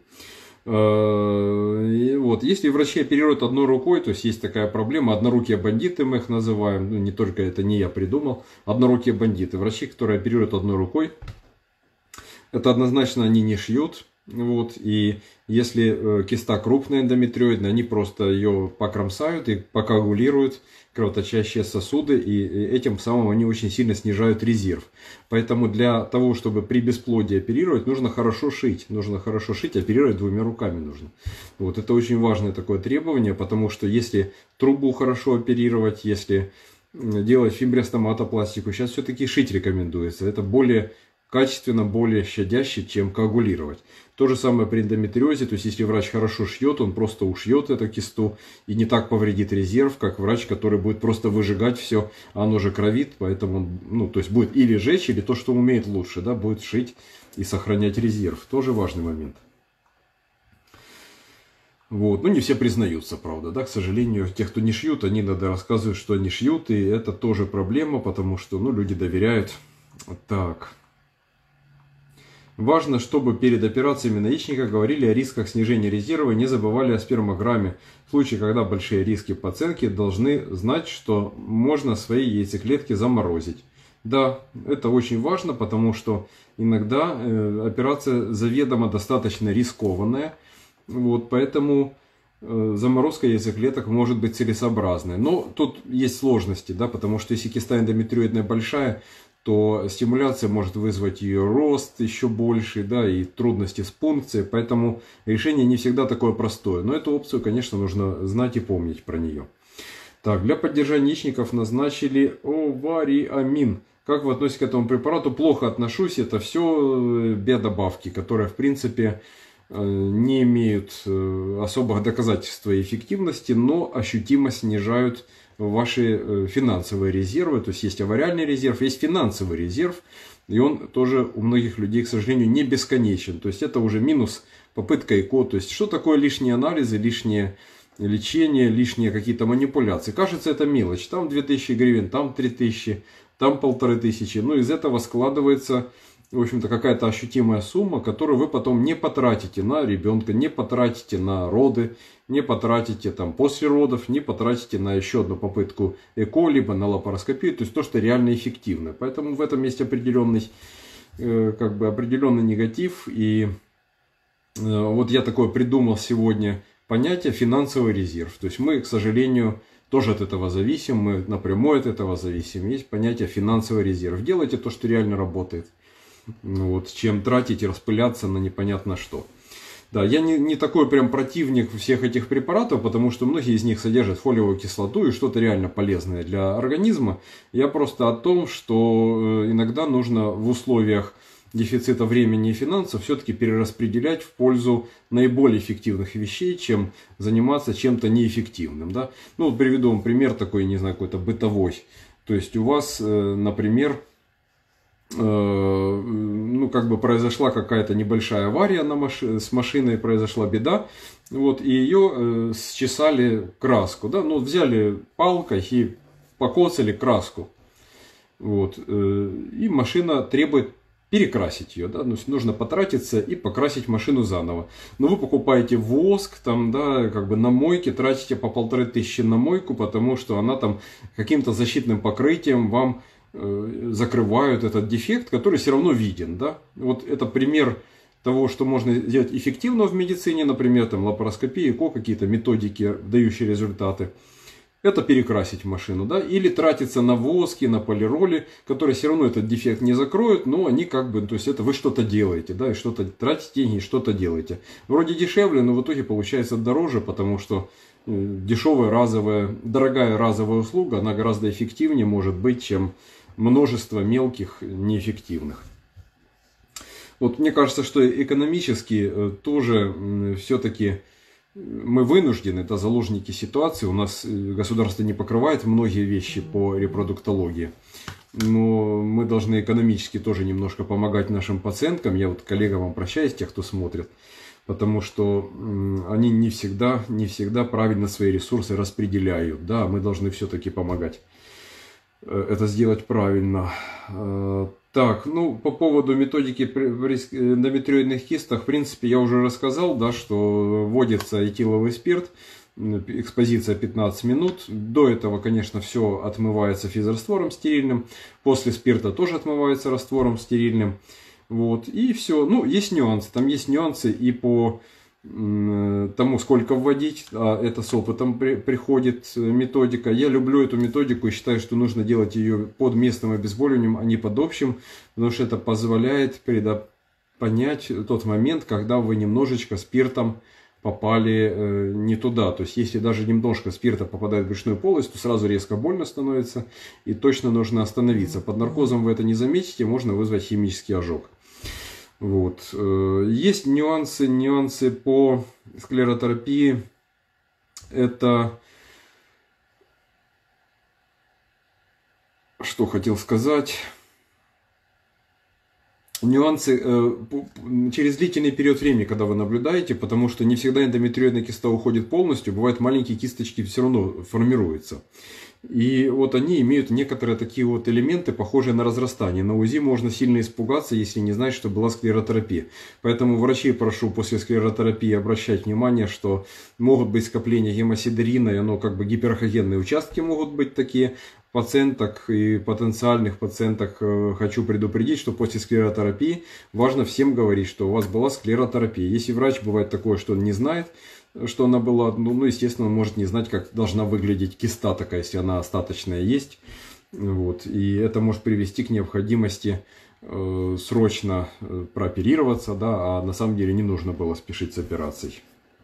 Speaker 1: И вот. Если врачи оперируют одной рукой, то есть есть такая проблема, однорукие бандиты мы их называем, ну не только это не я придумал, однорукие бандиты. Врачи, которые оперируют одной рукой, это однозначно они не шьют. Вот, и если киста крупная эндометриоидная, они просто ее покромсают и покоагулируют кровоточащие сосуды, и этим самым они очень сильно снижают резерв. Поэтому для того, чтобы при бесплодии оперировать, нужно хорошо шить. Нужно хорошо шить, оперировать двумя руками нужно. Вот, это очень важное такое требование, потому что если трубу хорошо оперировать, если делать фибростоматопластику, сейчас все-таки шить рекомендуется. Это более качественно, более щадяще, чем коагулировать. То же самое при эндометриозе, то есть если врач хорошо шьет, он просто ушьет эту кисту и не так повредит резерв, как врач, который будет просто выжигать все, а оно же кровит, поэтому он, ну, то есть будет или жечь, или то, что умеет лучше, да, будет шить и сохранять резерв. Тоже важный момент. Вот. Ну, не все признаются, правда, да, к сожалению, те, кто не шьют, они иногда рассказывают, что они шьют, и это тоже проблема, потому что, ну, люди доверяют. Так. Важно, чтобы перед операциями на яичниках говорили о рисках снижения резерва и не забывали о спермограмме. В случае, когда большие риски пациентки должны знать, что можно свои яйцеклетки заморозить. Да, это очень важно, потому что иногда э, операция заведомо достаточно рискованная. Вот, поэтому э, заморозка яйцеклеток может быть целесообразной. Но тут есть сложности, да, потому что если киста эндометриоидная большая, то стимуляция может вызвать ее рост еще больше, да, и трудности с пункцией. Поэтому решение не всегда такое простое. Но эту опцию, конечно, нужно знать и помнить про нее. Так, для поддержания яичников назначили овариамин. Как вы относитесь к этому препарату? Плохо отношусь. Это все биодобавки, которые, в принципе, не имеют особых доказательств своей эффективности, но ощутимо снижают ваши финансовые резервы. То есть есть авариальный резерв, есть финансовый резерв. И он тоже у многих людей, к сожалению, не бесконечен. То есть это уже минус попытка ЭКО. То есть что такое лишние анализы, лишние лечение, лишние какие-то манипуляции. Кажется, это мелочь. Там две тысячи гривен, там три тысячи, там полторы тысячи. Ну, из этого складывается, в общем-то, какая-то ощутимая сумма, которую вы потом не потратите на ребенка, не потратите на роды, не потратите там после родов, не потратите на еще одну попытку ЭКО, либо на лапароскопию. То есть то, что реально эффективно. Поэтому в этом есть определенный, э, как бы определенный негатив. И э, вот я такое придумал сегодня понятие финансовый резерв. То есть мы, к сожалению, тоже от этого зависим, мы напрямую от этого зависим. Есть понятие финансовый резерв. Делайте то, что реально работает. Вот, чем тратить и распыляться на непонятно что. Да, я не, не такой прям противник всех этих препаратов, потому что многие из них содержат фолиевую кислоту и что-то реально полезное для организма. Я просто о том, что иногда нужно в условиях дефицита времени и финансов все-таки перераспределять в пользу наиболее эффективных вещей, чем заниматься чем-то неэффективным. Да? Ну, вот приведу вам пример такой, не знаю, какой-то бытовой. То есть у вас, например, ну, как бы произошла какая-то небольшая авария на маши... с машиной, произошла беда, вот, и ее счесали краску. Да? Ну, взяли палкой и покоцали краску. Вот, и машина требует перекрасить ее, да, ну, нужно потратиться и покрасить машину заново. Но вы покупаете воск, там, да, как бы на мойке, тратите по полторы тысячи на мойку, потому что она там каким-то защитным покрытием вам э, закрывают этот дефект, который все равно виден, да. Вот это пример того, что можно сделать эффективно в медицине, например, там лапароскопия, ЭКО, какие-то методики, дающие результаты. Это перекрасить машину, да, или тратиться на воски, на полироли, которые все равно этот дефект не закроют, но они как бы, то есть это вы что-то делаете, да, и что-то тратите деньги, что-то делаете. Вроде дешевле, но в итоге получается дороже, потому что дешевая разовая, дорогая разовая услуга, она гораздо эффективнее может быть, чем множество мелких неэффективных. Вот мне кажется, что экономически тоже все-таки мы вынуждены, это заложники ситуации, у нас государство не покрывает многие вещи по репродуктологии, но мы должны экономически тоже немножко помогать нашим пациенткам. Я вот коллегам обращаюсь, тех, кто смотрит, потому что они не всегда, не всегда правильно свои ресурсы распределяют, да, мы должны все-таки помогать это сделать правильно. Так, ну, по поводу методики при эндометриоидных кистах, в принципе, я уже рассказал, да, что вводится этиловый спирт, экспозиция пятнадцать минут. До этого, конечно, все отмывается физраствором стерильным, после спирта тоже отмывается раствором стерильным. Вот, и все. Ну, есть нюансы, там есть нюансы и по тому, сколько вводить, а это с опытом при, приходит методика. Я люблю эту методику и считаю, что нужно делать ее под местным обезболиванием, а не под общим, потому что это позволяет понять тот момент, когда вы немножечко спиртом попали э, не туда. То есть, если даже немножко спирта попадает в брюшную полость, то сразу резко больно становится и точно нужно остановиться. Под наркозом вы это не заметите, можно вызвать химический ожог. Вот. Есть нюансы, нюансы по склеротерапии. Это, что хотел сказать, нюансы э, через длительный период времени, когда вы наблюдаете, потому что не всегда эндометриоидная киста уходит полностью, бывают маленькие кисточки все равно формируются. И вот они имеют некоторые такие вот элементы, похожие на разрастание. На УЗИ можно сильно испугаться, если не знать, что была склеротерапия. Поэтому врачей прошу после склеротерапии обращать внимание, что могут быть скопления гемосидерина, и оно как бы гиперохогенные участки могут быть такие. Пациенток и потенциальных пациенток хочу предупредить, что после склеротерапии важно всем говорить, что у вас была склеротерапия. Если врач бывает такое, что он не знает, что она была, ну, ну, естественно, он может не знать, как должна выглядеть киста такая, если она остаточная есть. Вот. И это может привести к необходимости э, срочно прооперироваться, да, а на самом деле не нужно было спешить с операцией.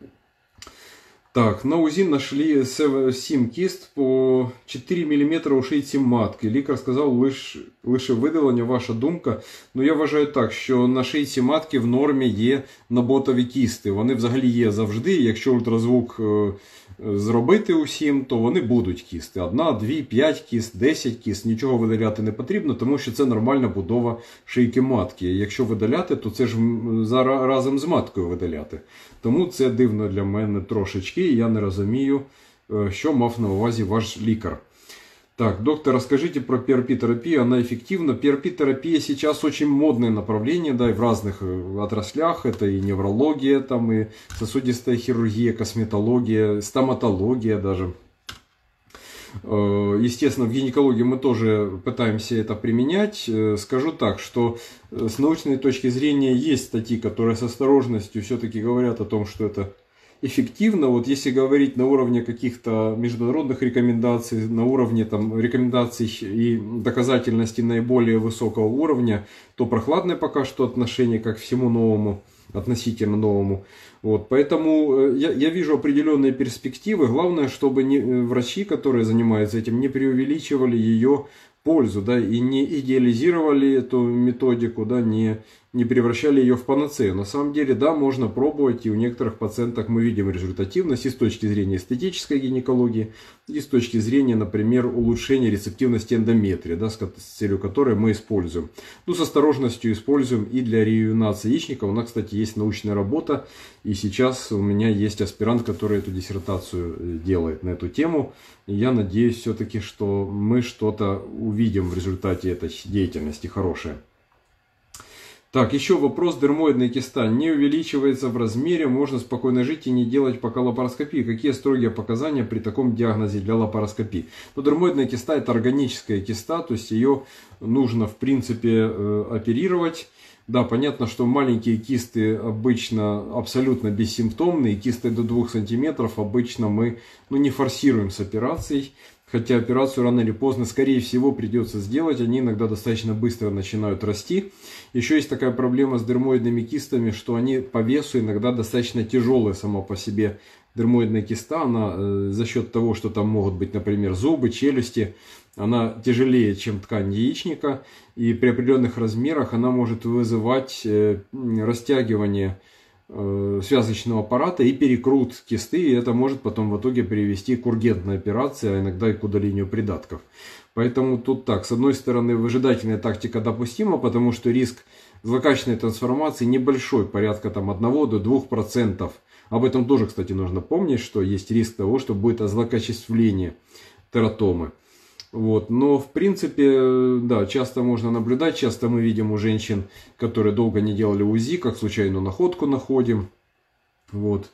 Speaker 1: Так, на УЗИ нашли сім-кіст по чотири міліметри у шийці матки. Лікар сказав, лише, лише видалення, ваша думка. Ну, я вважаю так, що на шийці матки в нормі є наботові кісти. Вони взагалі є завжди. Якщо ультразвук е, зробити усім, то вони будуть кісти. Одна, дві, п'ять кіст, десять кіст. Нічого видаляти не потрібно, тому що це нормальна будова шийки матки. Якщо видаляти, то це ж разом з маткою видаляти. Тому це дивно для мене трошечки. Я не розумію, що мав на увазі ваш лікар. Так, доктор, расскажите про пі ар пі-терапию, она эффективна. пі ар пі-терапия сейчас очень модное направление, да, и в разных отраслях. Это и неврология, там, и сосудистая хирургия, косметология, стоматология даже. Естественно, в гинекологии мы тоже пытаемся это применять. Скажу так, что с научной точки зрения есть статьи, которые с осторожностью все-таки говорят о том, что это эффективно. Вот если говорить на уровне каких-то международных рекомендаций, на уровне там, рекомендаций и доказательности наиболее высокого уровня, то прохладное пока что отношение как к всему новому, относительно новому. Вот, поэтому я, я вижу определенные перспективы. Главное, чтобы не, врачи, которые занимаются этим, не преувеличивали ее пользу, да, и не идеализировали эту методику, да, не, не превращали ее в панацею. На самом деле, да, можно пробовать, и у некоторых пациентов мы видим результативность и с точки зрения эстетической гинекологии, и с точки зрения, например, улучшения рецептивности эндометрия, да, с целью которой мы используем. Ну, с осторожностью используем и для реюнации яичников. У нас, кстати, есть научная работа, и сейчас у меня есть аспирант, который эту диссертацию делает на эту тему. И я надеюсь все-таки, что мы что-то увидим в результате этой деятельности хорошее. Так, еще вопрос. Дермоидная киста не увеличивается в размере, можно спокойно жить и не делать пока лапароскопии. Какие строгие показания при таком диагнозе для лапароскопии? Ну, дермоидная киста — это органическая киста, то есть ее нужно в принципе оперировать. Да, понятно, что маленькие кисты обычно абсолютно бессимптомные, кисты до двух сантиметров обычно мы ну, не форсируем с операцией. Хотя операцию рано или поздно, скорее всего, придется сделать. Они иногда достаточно быстро начинают расти. Еще есть такая проблема с дермоидными кистами, что они по весу иногда достаточно тяжелые сама по себе. Дермоидная киста, она э, за счет того, что там могут быть, например, зубы, челюсти, она тяжелее, чем ткань яичника. И при определенных размерах она может вызывать э, растягивание связочного аппарата и перекрут кисты, и это может потом в итоге привести к ургентной операции, а иногда и к удалению придатков. Поэтому тут так, с одной стороны, выжидательная тактика допустима, потому что риск злокачественной трансформации небольшой, порядка там одного до двух процентов. Об этом тоже, кстати, нужно помнить, что есть риск того, что будет озлокачествление тератомы. Вот. Но в принципе, да, часто можно наблюдать, часто мы видим у женщин, которые долго не делали УЗИ, как случайную находку находим. Вот.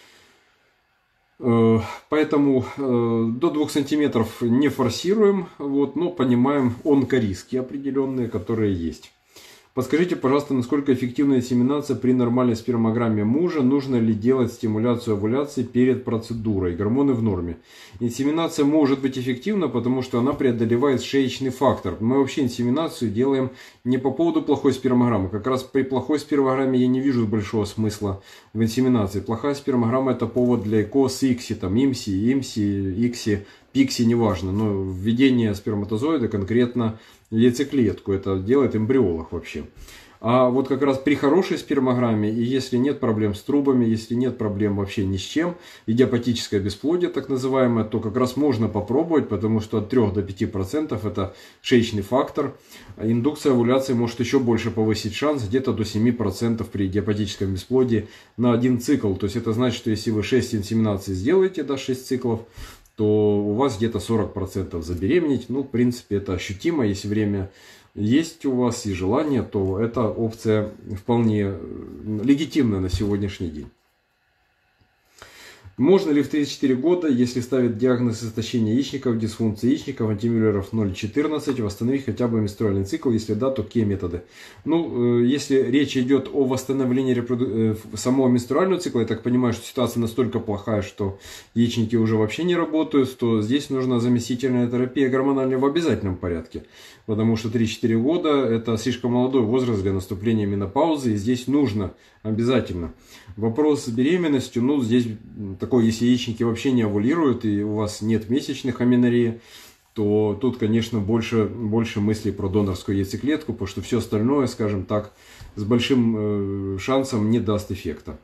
Speaker 1: Поэтому до двух сантиметров не форсируем, вот, но понимаем онкориски определенные, которые есть. Подскажите, пожалуйста, насколько эффективна инсеминация при нормальной спермограмме мужа? Нужно ли делать стимуляцию овуляции перед процедурой? Гормоны в норме. Инсеминация может быть эффективна, потому что она преодолевает шеечный фактор. Мы вообще инсеминацию делаем не по поводу плохой спермограммы. Как раз при плохой спермограмме я не вижу большого смысла в инсеминации. Плохая спермограмма — это повод для ЭКО с ИКСИ, там ИМСИ, ИМСИ, ИКСИ, ПИКСИ, неважно. Но введение сперматозоида конкретно в яйцеклетку, это делает эмбриолог вообще. А вот как раз при хорошей спермограмме, и если нет проблем с трубами, если нет проблем вообще ни с чем, идиопатическое бесплодие так называемое, то как раз можно попробовать, потому что от трёх до пяти процентов это шеечный фактор. Индукция овуляции может еще больше повысить шанс, где-то до семи процентов при идиопатическом бесплодии на один цикл. То есть это значит, что если вы шесть инсеминаций сделаете, да, шесть циклов, то у вас где-то сорок процентов забеременеть. Ну, в принципе, это ощутимо. Если время есть у вас и желание, то эта опция вполне легитимна на сегодняшний день. Можно ли в тридцать четыре года, если ставят диагноз истощения яичников, дисфункции яичников, антимюллеров ноль целых четырнадцать, восстановить хотя бы менструальный цикл? Если да, то какие методы? Ну, если речь идет о восстановлении репроду... самого менструального цикла, я так понимаю, что ситуация настолько плохая, что яичники уже вообще не работают, то здесь нужна заместительная терапия гормональная в обязательном порядке. Потому что тридцать-четыре года это слишком молодой возраст для наступления менопаузы, и здесь нужно обязательно. Вопрос с беременностью, ну, здесь такой, если яичники вообще не овулируют и у вас нет месячных аменореи, то тут, конечно, больше, больше мыслей про донорскую яйцеклетку, потому что все остальное, скажем так, с большим э, шансом не даст эффекта.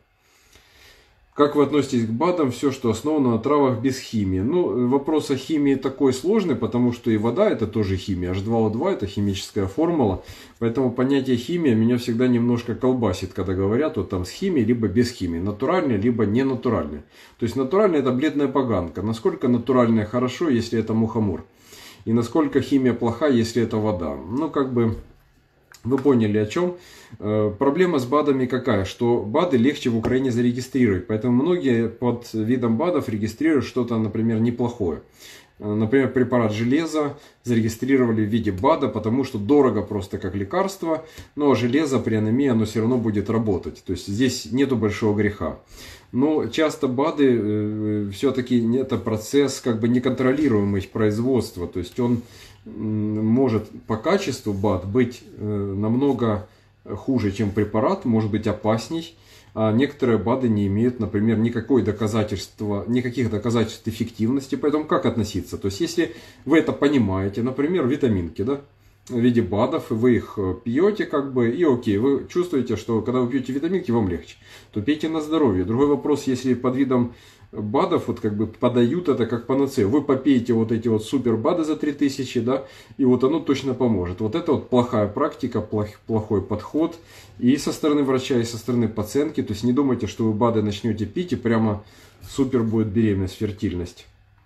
Speaker 1: Как вы относитесь к БАДам? Все, что основано на травах без химии. Ну, вопрос о химии такой сложный, потому что и вода это тоже химия. эйч два о два это химическая формула. Поэтому понятие химия меня всегда немножко колбасит, когда говорят вот там с химией, либо без химии. Натуральное, либо не натуральное. То есть натуральное это бледная поганка. Насколько натуральное хорошо, если это мухомор? И насколько химия плоха, если это вода? Ну, как бы... Вы поняли о чем. Э, проблема с БАДами какая? Что БАДы легче в Украине зарегистрировать. Поэтому многие под видом БАДов регистрируют что-то, например, неплохое. Э, например, препарат железа зарегистрировали в виде БАДа, потому что дорого просто как лекарство. Но железо при анемии оно все равно будет работать. То есть здесь нету большого греха. Но часто БАДы э, все-таки это процесс как бы неконтролируемый производства. То есть он может по качеству БАД быть намного хуже, чем препарат, может быть опасней. А некоторые БАДы не имеют, например, никакой доказательства, никаких доказательств эффективности. Поэтому как относиться? То есть если вы это понимаете, например, витаминки, да, в виде БАДов, и вы их пьете, как бы, и окей, вы чувствуете, что когда вы пьете витаминки, вам легче, то пейте на здоровье. Другой вопрос, если под видом БАДов вот как бы подают это как панацею. Вы попейте вот эти вот супер БАДы за три тысячи, да, и вот оно точно поможет. Вот это вот плохая практика, плох, плохой подход и со стороны врача, и со стороны пациентки. То есть не думайте, что вы БАДы начнете пить и прямо супер будет беременность, фертильность.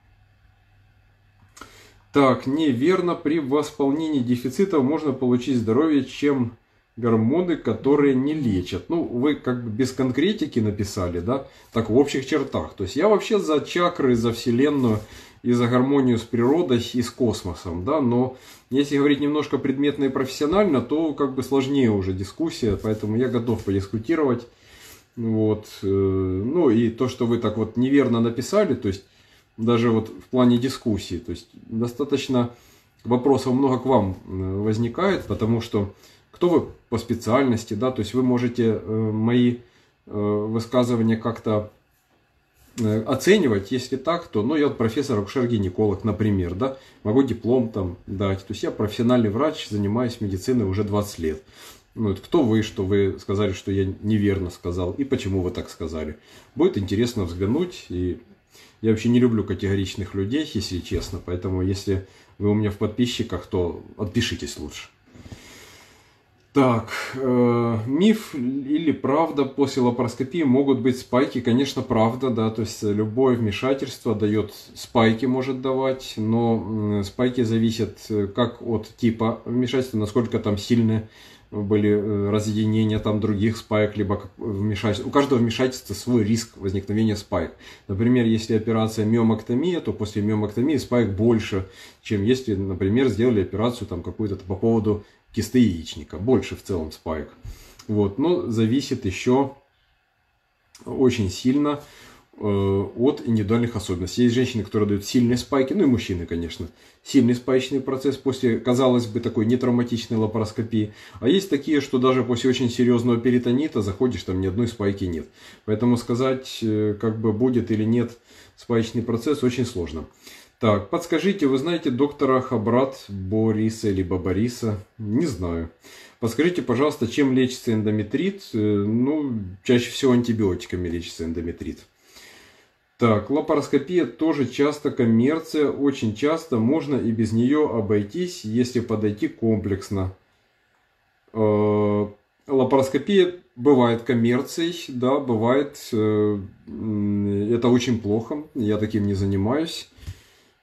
Speaker 1: Так, неверно, при восполнении дефицитов можно получить здоровье, чем гормоны, которые не лечат. Ну, вы как бы без конкретики написали, да, так в общих чертах. То есть я вообще за чакры, за Вселенную и за гармонию с природой и с космосом, да, но если говорить немножко предметно и профессионально, то как бы сложнее уже дискуссия, поэтому я готов подискутировать. Вот, ну и то, что вы так вот неверно написали, то есть даже вот в плане дискуссии, то есть достаточно вопросов много к вам возникает, потому что кто вы по специальности, да, то есть вы можете э, мои э, высказывания как-то э, оценивать, если так, то, ну, я вот профессор акушер-гинеколог, например, да, могу диплом там дать, то есть я профессиональный врач, занимаюсь медициной уже двадцать лет. Ну, вот кто вы, что вы сказали, что я неверно сказал, и почему вы так сказали. Будет интересно взглянуть, и я вообще не люблю категоричных людей, если честно, поэтому если вы у меня в подписчиках, то отпишитесь лучше. Так, э, миф или правда, после лапароскопии могут быть спайки? Конечно, правда, да, то есть любое вмешательство дает спайки, может давать, но спайки зависят как от типа вмешательства, насколько там сильные были разъединения там других спайк, либо вмешательство. У каждого вмешательства свой риск возникновения спайк. Например, если операция миомэктомия, то после миомэктомии спайк больше, чем если, например, сделали операцию там какую-то по поводу кисты яичника. Больше в целом спайк. Вот. Но зависит еще очень сильно э, от индивидуальных особенностей. Есть женщины, которые дают сильные спайки, ну и мужчины, конечно. Сильный спаечный процесс после, казалось бы, такой нетравматичной лапароскопии. А есть такие, что даже после очень серьезного перитонита заходишь, там ни одной спайки нет. Поэтому сказать, э, как бы будет или нет спаечный процесс, очень сложно. Так, подскажите, вы знаете доктора Хабрат Бориса, либо Бориса? Не знаю. Подскажите, пожалуйста, чем лечится эндометрит? Ну, чаще всего антибиотиками лечится эндометрит. Так, лапароскопия тоже часто коммерция. Очень часто можно и без нее обойтись, если подойти комплексно. Лапароскопия бывает коммерцией, да, бывает. Это очень плохо. Я таким не занимаюсь.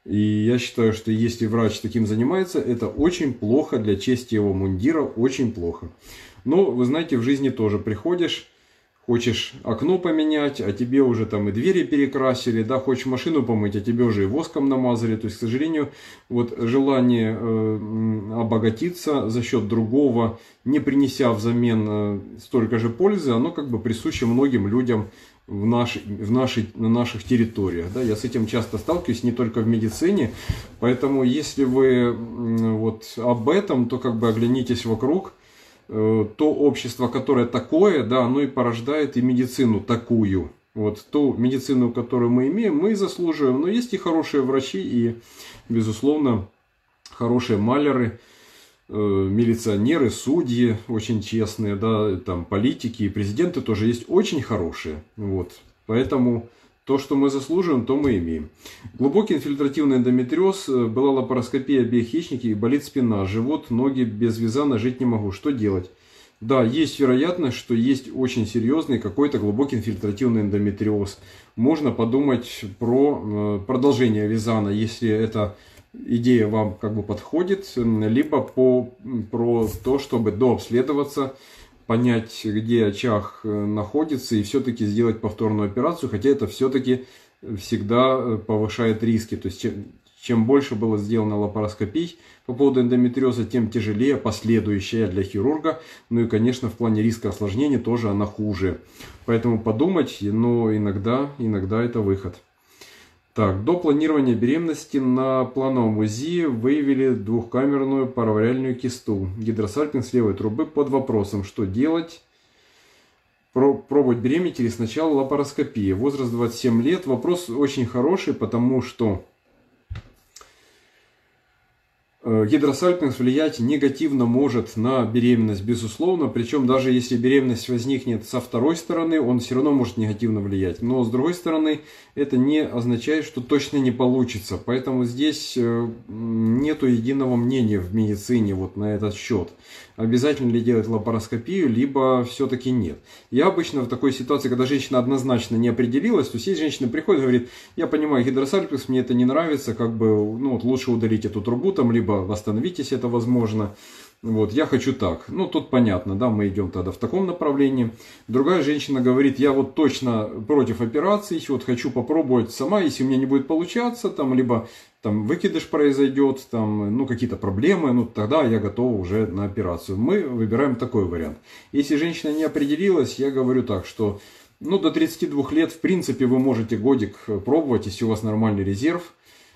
Speaker 1: И я считаю, что если врач таким занимается, это очень плохо для чести его мундира, очень плохо. Но, вы знаете, в жизни тоже приходишь, хочешь окно поменять, а тебе уже там и двери перекрасили, да, хочешь машину помыть, а тебе уже и воском намазали. То есть, к сожалению, вот желание э, обогатиться за счет другого, не принеся взамен э, столько же пользы, оно как бы присуще многим людям в, наш, в нашей, на наших территориях. Да? Я с этим часто сталкиваюсь, не только в медицине. Поэтому, если вы э, вот об этом, то как бы оглянитесь вокруг. То общество, которое такое, да, оно и порождает и медицину такую. Вот ту медицину, которую мы имеем, мы заслуживаем. Но есть и хорошие врачи, и, безусловно, хорошие маляры, э, милиционеры, судьи очень честные, да, там политики и президенты тоже есть очень хорошие. Вот. Поэтому то, что мы заслуживаем, то мы имеем. Глубокий инфильтративный эндометриоз, была лапароскопия обеих яичники и болит спина, живот, ноги, без вязана жить не могу. Что делать? Да, есть вероятность, что есть очень серьезный какой-то глубокий инфильтративный эндометриоз. Можно подумать про продолжение вязана, если эта идея вам как бы подходит, либо по, про то, чтобы дообследоваться, понять, где очаг находится, и все-таки сделать повторную операцию, хотя это все-таки всегда повышает риски. То есть, чем, чем больше было сделано лапароскопий по поводу эндометриоза, тем тяжелее последующая для хирурга. Ну и, конечно, в плане риска осложнений тоже она хуже. Поэтому подумать, но иногда, иногда это выход. Так, до планирования беременности на плановом УЗИ выявили двухкамерную паровариальную кисту. Гидросальпинг левой трубы под вопросом, что делать. Про, пробовать беременеть или сначала лапароскопия. Возраст двадцать семь лет. Вопрос очень хороший, потому что гидросальпинг влиять негативно может на беременность, безусловно. Причем даже если беременность возникнет со второй стороны, он все равно может негативно влиять. Но с другой стороны, это не означает, что точно не получится. Поэтому здесь нету единого мнения в медицине вот на этот счет. Обязательно ли делать лапароскопию, либо все-таки нет. Я обычно в такой ситуации, когда женщина однозначно не определилась, то есть женщина приходит и говорит, я понимаю, гидросальпинг, мне это не нравится, как бы, ну вот лучше удалить эту трубу, там, либо восстановить, если это возможно. Вот, я хочу так. Ну, тут понятно, да, мы идем тогда в таком направлении. Другая женщина говорит, я вот точно против операций, вот хочу попробовать сама, если у меня не будет получаться, там, либо там выкидыш произойдет, там, ну, какие-то проблемы, ну, тогда я готова уже на операцию. Мы выбираем такой вариант. Если женщина не определилась, я говорю так, что, ну, до тридцати двух лет, в принципе, вы можете годик пробовать, если у вас нормальный резерв,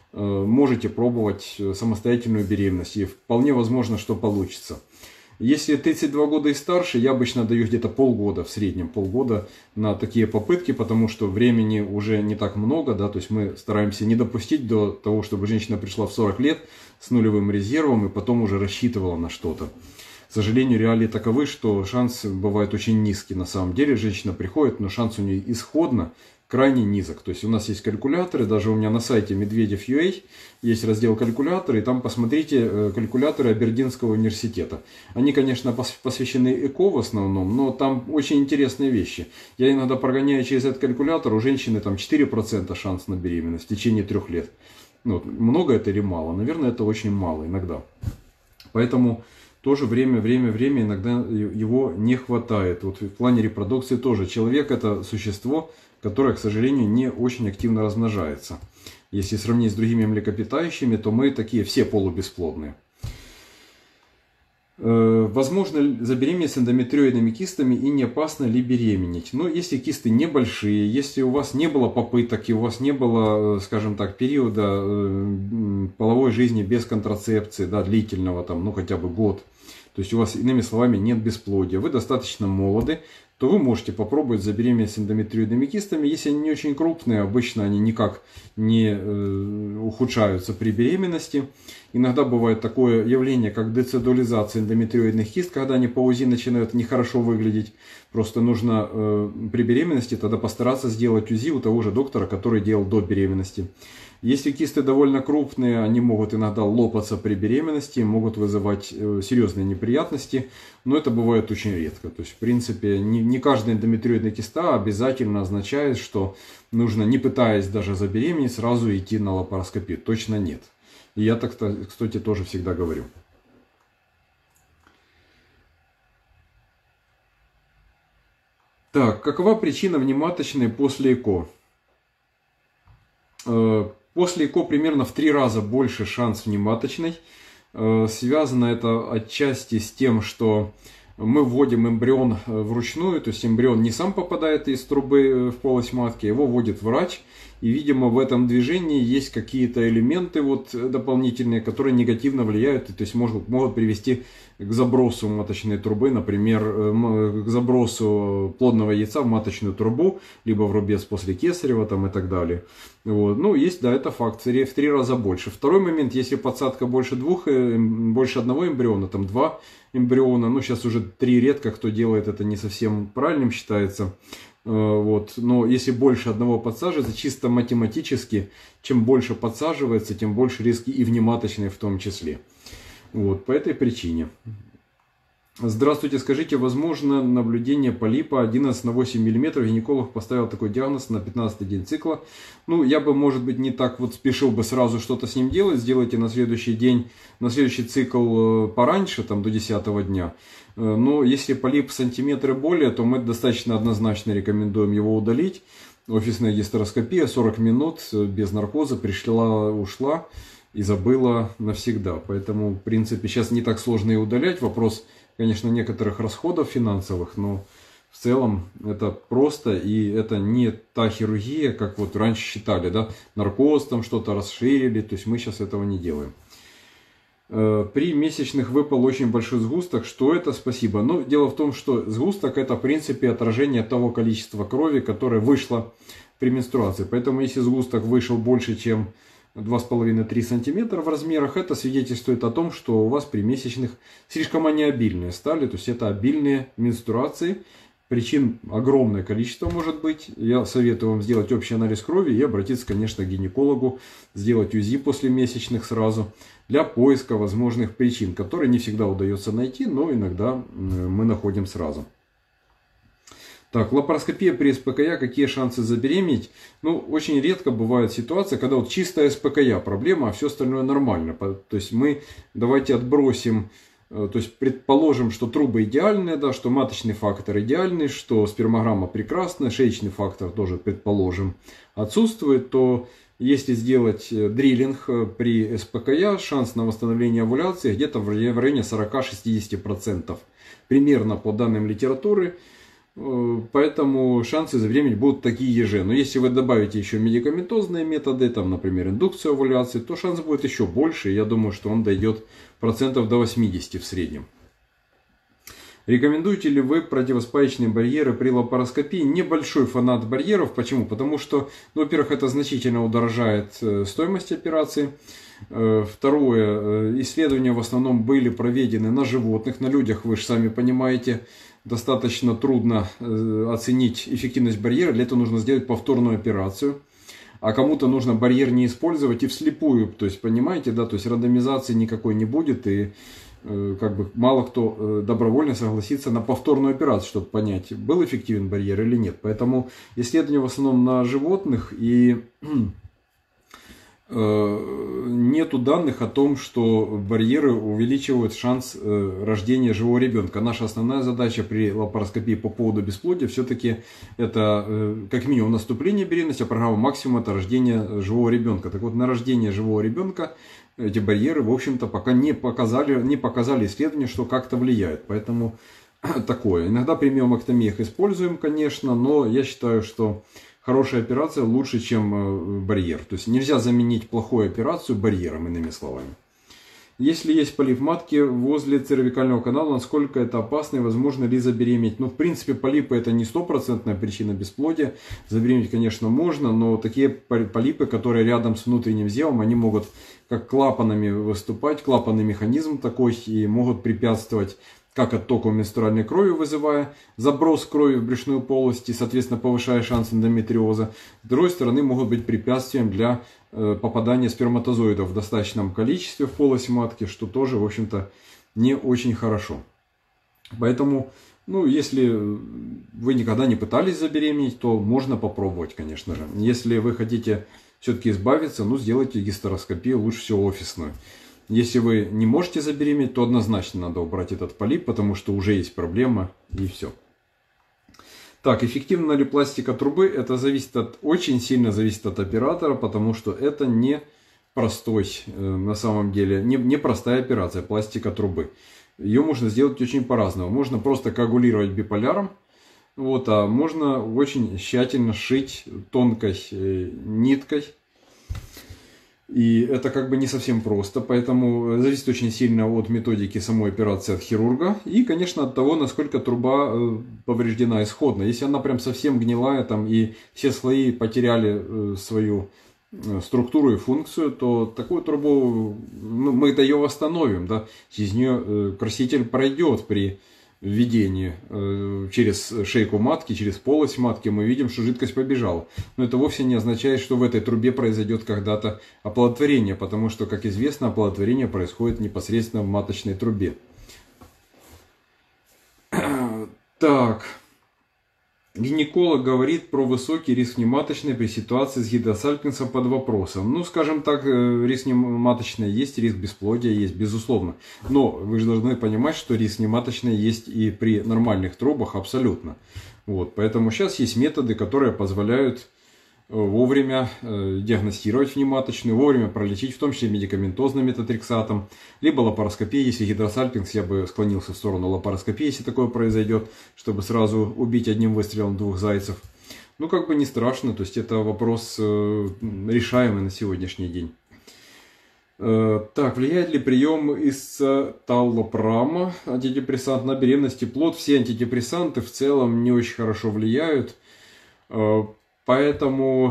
Speaker 1: можете пробовать самостоятельную беременность, и вполне возможно, что получится. Если тридцать два года и старше, я обычно даю где-то полгода, в среднем полгода на такие попытки, потому что времени уже не так много, да, то есть мы стараемся не допустить до того, чтобы женщина пришла в сорок лет с нулевым резервом и потом уже рассчитывала на что-то. К сожалению, реалии таковы, что шанс бывает очень низкий. На самом деле женщина приходит, но шанс у нее исходно крайне низок. То есть у нас есть калькуляторы, даже у меня на сайте медведев точка ю а есть раздел калькуляторы, и там посмотрите калькуляторы Абердинского университета. Они, конечно, посвящены ЭКО в основном, но там очень интересные вещи. Я иногда прогоняю через этот калькулятор, у женщины там четыре процента шанс на беременность в течение трех лет. Ну, вот, много это или мало? Наверное, это очень мало иногда. Поэтому тоже время, время, время иногда его не хватает. Вот в плане репродукции тоже. Человек это существо, которое, к сожалению, не очень активно размножается. Если сравнить с другими млекопитающими, то мы такие все полубесплодные. Возможно забеременеть с эндометриоидными кистами и не опасно ли беременеть? Но если кисты небольшие, если у вас не было попыток и у вас не было, скажем так, периода половой жизни без контрацепции, да, длительного, там, ну хотя бы год, то есть у вас, иными словами, нет бесплодия, вы достаточно молоды, то вы можете попробовать забеременеть с эндометриоидными кистами. Если они не очень крупные, обычно они никак не э, ухудшаются при беременности. Иногда бывает такое явление, как децедулизация эндометриоидных кист, когда они по УЗИ начинают нехорошо выглядеть. Просто нужно э, при беременности тогда постараться сделать УЗИ у того же доктора, который делал до беременности. Если кисты довольно крупные, они могут иногда лопаться при беременности, могут вызывать серьезные неприятности, но это бывает очень редко. То есть, в принципе, не, не каждая эндометриоидная киста обязательно означает, что нужно, не пытаясь даже забеременеть, сразу идти на лапароскопию. Точно нет. И я так, кстати, тоже всегда говорю. Так, какова причина внематочной после ЭКО? После ЭКО примерно в три раза больше шанс внематочной. Связано это отчасти с тем, что мы вводим эмбрион вручную, то есть эмбрион не сам попадает из трубы в полость матки, его вводит врач. И, видимо, в этом движении есть какие-то элементы вот дополнительные, которые негативно влияют, то есть могут, могут привести к забросу маточной трубы, например, к забросу плодного яйца в маточную трубу, либо в рубец после кесарева там, и так далее. Вот. Ну, есть, да, это факт, в три раза больше. Второй момент, если подсадка больше двух, больше одного эмбриона, там два эмбриона, ну, сейчас уже три редко кто делает, это не совсем правильным считается. Вот. Но если больше одного подсаживается, чисто математически, чем больше подсаживается, тем больше риски и внематочные в том числе. Вот. По этой причине. Здравствуйте, скажите, возможно наблюдение полипа одиннадцать на восемь миллиметров? Гинеколог поставил такой диагноз на пятнадцатый день цикла. Ну, я бы, может быть, не так вот спешил бы сразу что-то с ним делать. Сделайте на следующий день, на следующий цикл пораньше, там до десятого дня. Но если полип сантиметры более, то мы достаточно однозначно рекомендуем его удалить. Офисная гистероскопия, сорок минут без наркоза, пришла, ушла и забыла навсегда. Поэтому, в принципе, сейчас не так сложно и удалять. Вопрос, конечно, некоторых расходов финансовых, но в целом это просто, и это не та хирургия, как вот раньше считали, да, наркоз там что-то расширили, то есть мы сейчас этого не делаем. При месячных выпал очень большой сгусток. Что это? Спасибо. Но дело в том, что сгусток это в принципе отражение того количества крови, которое вышло при менструации. Поэтому если сгусток вышел больше, чем два с половиной — три сантиметра в размерах, это свидетельствует о том, что у вас при месячных слишком они обильные стали. То есть это обильные менструации. Причин огромное количество может быть. Я советую вам сделать общий анализ крови и обратиться, конечно, к гинекологу, сделать УЗИ после месячных сразу для поиска возможных причин, которые не всегда удается найти, но иногда мы находим сразу. Так, лапароскопия при СПКЯ, какие шансы забеременеть? Ну, очень редко бывает ситуация, когда вот чистая СПКЯ проблема, а все остальное нормально. То есть мы давайте отбросим, то есть предположим, что трубы идеальные, да, что маточный фактор идеальный, что спермограмма прекрасная, шеечный фактор тоже, предположим, отсутствует, то если сделать дриллинг при СПКЯ, шанс на восстановление овуляции где-то в районе сорок-шестьдесят процентов. Примерно по данным литературы. Поэтому шансы забеременеть будут такие же. Но если вы добавите еще медикаментозные методы, там, например, индукцию овуляции, то шанс будет еще больше. Я думаю, что он дойдет процентов до восьмидесяти в среднем. Рекомендуете ли вы противоспаечные барьеры при лапароскопии? Небольшой фанат барьеров. Почему? Потому что, ну, во-первых, это значительно удорожает стоимость операции. Второе, исследования в основном были проведены на животных, на людях, вы же сами понимаете, достаточно трудно оценить эффективность барьера. Для этого нужно сделать повторную операцию. А кому-то нужно барьер не использовать и вслепую. То есть, понимаете, да, то есть рандомизации никакой не будет. И как бы мало кто добровольно согласится на повторную операцию, чтобы понять, был эффективен барьер или нет. Поэтому исследования в основном на животных, и нету данных о том, что барьеры увеличивают шанс рождения живого ребенка. Наша основная задача при лапароскопии по поводу бесплодия все-таки это как минимум наступление беременности, а программа максимум это рождение живого ребенка. Так вот, на рождение живого ребенка эти барьеры, в общем-то, пока не показали, не показали исследования, что как-то влияет. Поэтому такое. Иногда при миомэктомиях используем, конечно, но я считаю, что хорошая операция лучше, чем барьер. То есть нельзя заменить плохую операцию барьером, иными словами. Если есть полип матки возле цервикального канала, насколько это опасно и возможно ли забеременеть? Ну, в принципе, полипы это не стопроцентная причина бесплодия. Забеременеть, конечно, можно, но такие полипы, которые рядом с внутренним зевом, они могут как клапанами выступать, клапанный механизм такой, и могут препятствовать как оттоку менструальной крови, вызывая заброс крови в брюшную полость и, соответственно, повышая шанс эндометриоза. С другой стороны, могут быть препятствием для попадания сперматозоидов в достаточном количестве в полость матки, что тоже, в общем-то, не очень хорошо. Поэтому Ну, если вы никогда не пытались забеременеть, то можно попробовать, конечно же. Если вы хотите все-таки избавиться, ну, сделайте гистероскопию, лучше всего офисную. Если вы не можете забеременеть, то однозначно надо убрать этот полип, потому что уже есть проблема, и все. Так, эффективна ли пластика трубы? Это зависит от, очень сильно зависит от оператора, потому что это не простой, на самом деле, не, не простая операция, пластика трубы. Ее можно сделать очень по-разному. Можно просто коагулировать биполяром, вот, а можно очень тщательно шить тонкой ниткой. И это как бы не совсем просто, поэтому зависит очень сильно от методики самой операции от хирурга. И, конечно, от того, насколько труба повреждена исходно. Если она прям совсем гнилая там, и все слои потеряли свою структуру и функцию, то такую трубу, ну, мы-то ее восстановим, да, через нее краситель пройдет при введении э, через шейку матки, через полость матки, мы видим, что жидкость побежала. Но это вовсе не означает, что в этой трубе произойдет когда-то оплодотворение, потому что, как известно, оплодотворение происходит непосредственно в маточной трубе. Так. Гинеколог говорит про высокий риск внематочной при ситуации с гидросальпинсом под вопросом. Ну, скажем так, риск внематочной есть, риск бесплодия есть, безусловно. Но вы же должны понимать, что риск внематочной есть и при нормальных трубах абсолютно. Вот, поэтому сейчас есть методы, которые позволяют вовремя диагностировать внематочную, вовремя пролечить, в том числе медикаментозным метотрексатом, либо лапароскопия, если гидросальпинкс, я бы склонился в сторону лапароскопии, если такое произойдет, чтобы сразу убить одним выстрелом двух зайцев. Ну, как бы не страшно, то есть это вопрос решаемый на сегодняшний день. Так, влияет ли прием из таллопрама, антидепрессант, на беременность и плод? Все антидепрессанты в целом не очень хорошо влияют. Поэтому,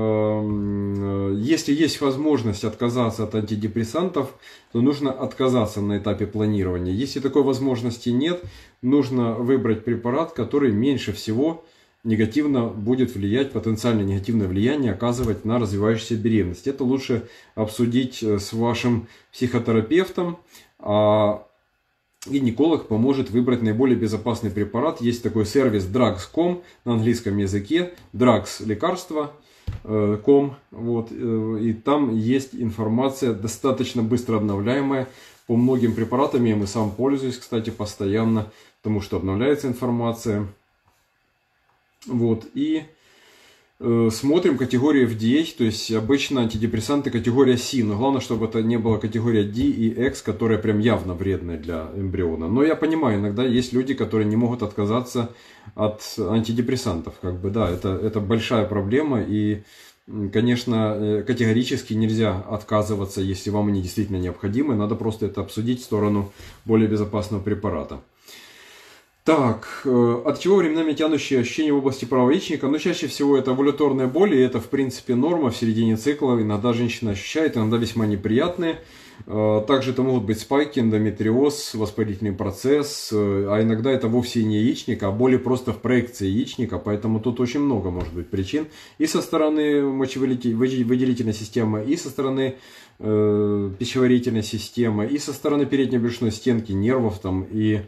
Speaker 1: э, если есть возможность отказаться от антидепрессантов, то нужно отказаться на этапе планирования. Если такой возможности нет, нужно выбрать препарат, который меньше всего негативно будет влиять, потенциально негативное влияние оказывать на развивающуюся беременность. Это лучше обсудить с вашим психотерапевтом. А гинеколог поможет выбрать наиболее безопасный препарат. Есть такой сервис drugs точка com на английском языке. Drugs лекарства точка com. Вот, и там есть информация достаточно быстро обновляемая по многим препаратам. Я им и сам пользуюсь, кстати, постоянно, потому что обновляется информация. Вот, и э, смотрим категорию эф ди эй, то есть обычно антидепрессанты категория си, но главное, чтобы это не была категория ди и X, которая прям явно вредная для эмбриона. Но я понимаю, иногда есть люди, которые не могут отказаться от антидепрессантов, как бы, да, это, это большая проблема, и, конечно, категорически нельзя отказываться, если вам они действительно необходимы, надо просто это обсудить в сторону более безопасного препарата. Так, от чего временами тянущие ощущения в области правого яичника? Ну, чаще всего это овуляторные боли, и это, в принципе, норма в середине цикла. Иногда женщина ощущает, иногда весьма неприятные. Также это могут быть спайки, эндометриоз, воспалительный процесс, а иногда это вовсе не яичник, а боли просто в проекции яичника, поэтому тут очень много может быть причин. И со стороны мочевыделительной системы, и со стороны э, пищеварительной системы, и со стороны передней брюшной стенки, нервов там и...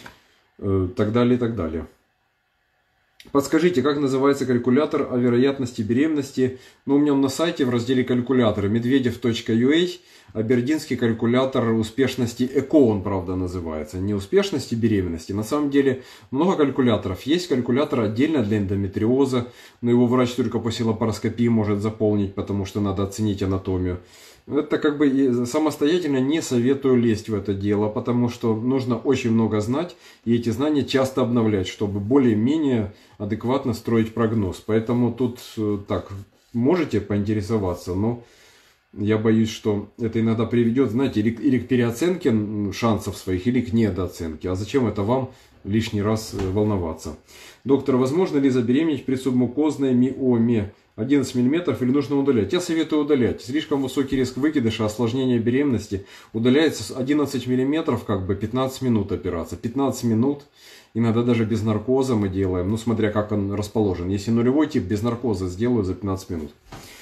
Speaker 1: так далее, и так далее. Подскажите, как называется калькулятор о вероятности беременности? Ну, у меня он на сайте в разделе калькуляторы медведев точка ю а, абердинский калькулятор успешности ЭКО, он, правда, называется. Не успешности беременности. На самом деле, много калькуляторов. Есть калькулятор отдельно для эндометриоза, но его врач только после лапароскопии может заполнить, потому что надо оценить анатомию. Это как бы самостоятельно не советую лезть в это дело, потому что нужно очень много знать, и эти знания часто обновлять, чтобы более-менее адекватно строить прогноз. Поэтому тут так, можете поинтересоваться, но я боюсь, что это иногда приведет, знаете, или, или к переоценке шансов своих, или к недооценке. А зачем это вам лишний раз волноваться? Доктор, возможно ли забеременеть при субмукозной миоме? одиннадцать миллиметров или нужно удалять? Я советую удалять. Слишком высокий риск выкидыша, осложнения беременности. Удаляется одиннадцать миллиметров, как бы пятнадцать минут операция. пятнадцать минут, иногда даже без наркоза мы делаем, ну смотря как он расположен. Если нулевой тип, без наркоза сделаю за пятнадцать минут.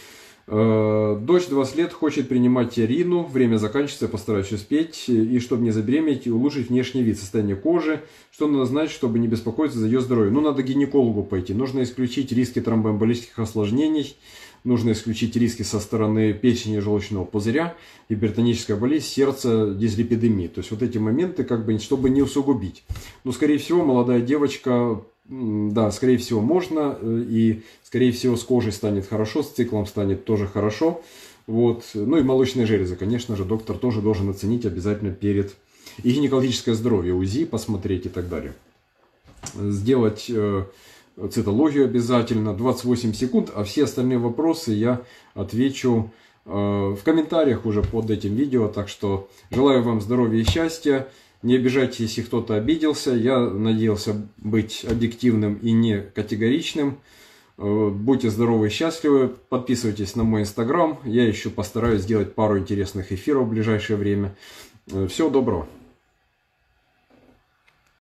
Speaker 1: Дочь двадцать лет хочет принимать Рину, время заканчивается, постараюсь успеть, и чтобы не забеременеть, и улучшить внешний вид, состояние кожи, что надо знать, чтобы не беспокоиться за ее здоровье. Ну, надо к гинекологу пойти, нужно исключить риски тромбоэмболических осложнений, нужно исключить риски со стороны печени и желчного пузыря, гипертоническая болезнь, сердца, дислепидемии. То есть вот эти моменты, как бы, чтобы не усугубить. Но, скорее всего, молодая девочка... Да, скорее всего, можно, и, скорее всего, с кожей станет хорошо, с циклом станет тоже хорошо. Вот. Ну и молочные железы, конечно же, доктор тоже должен оценить обязательно перед... И гинекологическое здоровье, УЗИ посмотреть и так далее. Сделать э, цитологию обязательно, двадцать восемь секунд, а все остальные вопросы я отвечу э, в комментариях уже под этим видео. Так что желаю вам здоровья и счастья. Не обижайтесь, если кто-то обиделся. Я надеялся быть объективным и не категоричным. Будьте здоровы и счастливы. Подписывайтесь на мой инстаграм. Я еще постараюсь сделать пару интересных эфиров в ближайшее время. Всего доброго.